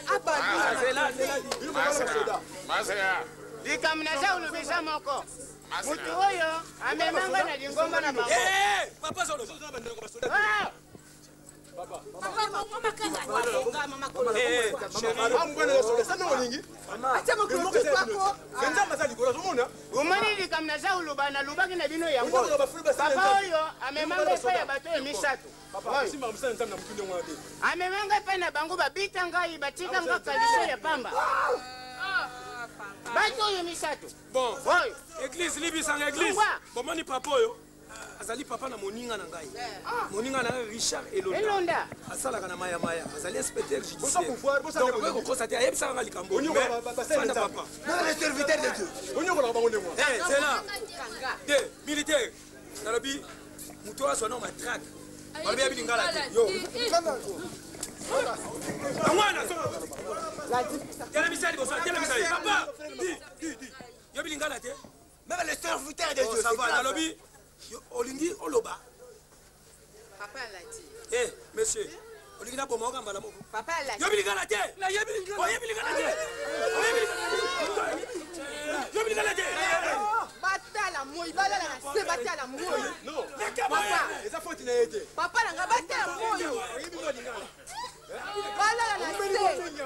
Abaluka. Maman, sénéra. Likamnaza ulubisa moko. Mutu oyo amemanga na lingomba na bango. Eh, papa solo. Papa, mama makanga. Mama koma. Eh, chérie. Amubana solo sana ngolingi. Acha moko kwako. Senza mazali kola zomona. Umani likamnaza ulubana lubaki na bino yango. Papa oyo amemanga pa ya bato emisatu. Papa, simba msana ntamna mtunde ngwa de. Amemanga pa na bango babita ngai batika nga kaliso ya pamba. Bato oyo misatu. Bon, oyo. Église libisanga église. Bomoni papa oyo. Azali papa na moninga na ngai. Moninga na Richard Elonda. Elonda. Asalaka na maya maya. Azali inspecteur judiciaire. Donc ko constater ayeb sanga likambo. Fanda papa. Le serviteur de Dieu. Onyo kola bango ndemo. Eh, c'est là. De militaire. Nalobi mutoa sona ma track. Balobi abilingala te. Yo. Amwana. Tela misali ko tela misali. Papa. Di, di, di. Yo bilingala te. Même le serviteur de Dieu. Ça va, nalobi. Olingi oloba. Papa l'a dit. Eh, monsieur. Olingi na bomo ngamba la moko. Papa l'a dit. Yo bilingala te. Na yo bilingala. Oh, yo bilingala te. Yo bilingala te. Batala moi, balala na se batala moi. Non. Papa, eza faute na yete. papa nanga batala moi. Yibi ngo lingala. Balala na se.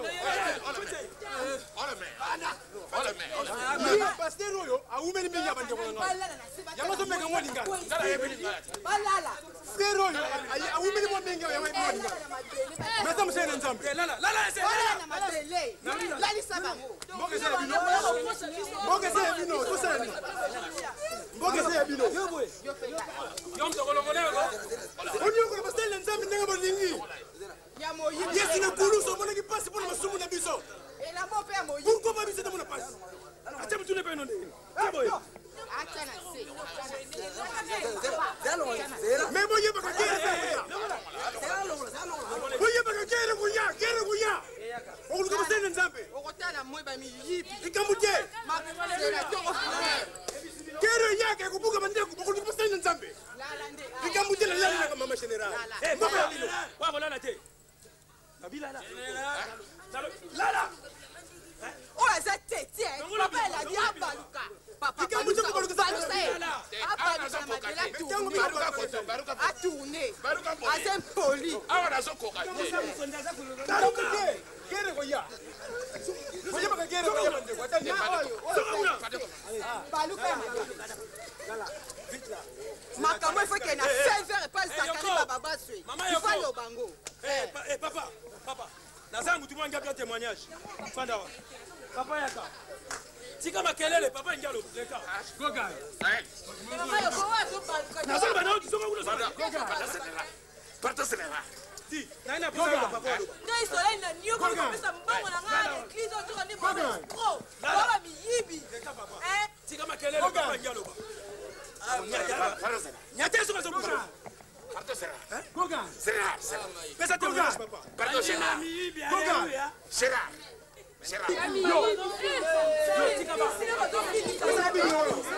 Ole me, ole me. Pasteur oyo awumeli mingi abanje kolanga. Yango to meka ngo lingala. Ngala yebi lingala. Balala. Frère oyo awumeli mo mingi yango mo lingala. Mesa msene nzambe. Lala, lala se. Balala na mabele. Lali sabango. Mboke se bino. Mboke se bino, to se bino. Mboke se bino. Yo boy. Yo mtokolo moneko. Onyo ko pasteur nzambe ndenge bo lingi. Ya moyi. Yesi na kulu so mona ki passe pour masumu na biso. Et la mo pe ya moyi. Pourquoi pas biso na passe? Acha mtu ne pe no ndenge. Ke boy. Acha na se. Mais boye ba ka kere. Boye ba ka kere kunya, kere kunya. Okulu ko pasteur nzambe. Okotala moi ba mi yibi. Ikamute. Ma c'est to Kero yake kubuka bandeko okulu ko pasteur nzambe. Ikamute la la kama mama general. Eh, papa. Wa kolala te. Kabila la. Lala. Oh, ça tete. Papa elle a dit abaluka. Papa Ikamute ko baluka abaluka. Abaluka a tourné. A un poli. Awa na soko ka. Baluka ke. Kere ko ya. Boye ba ka kere ko ya bandeko. Atande. Baluka. Makambo il faut qu'il y ait un serveur et pas le sakani baba sui. Il faut le bango. Eh, eh, papa, papa. Nazangu tu mwanga bien témoignage. Fanda. Papa yaka. Tika makelele papa ngalo leka. Go guy. Mama yo kwa to baluka. Nazangu bana tu songa kuno songa. Go guy. Parta sénéra. Si, naina pesa papa. Ngai soleil na nyo ko pesa mbongo na ngale. Kizo to ni bongo. Pro. Baba mi yibi. Leka papa. Eh, tika makelele papa ngalo ba. Nyate songa songa. Parta sénéra. Goga. Sénéra, sénéra. Pesa témoignage papa. Parta sénéra. Goga. Sénéra. Sénéra. Yo. Yo tika ba.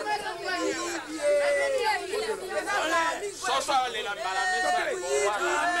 Soso le la mala mesa.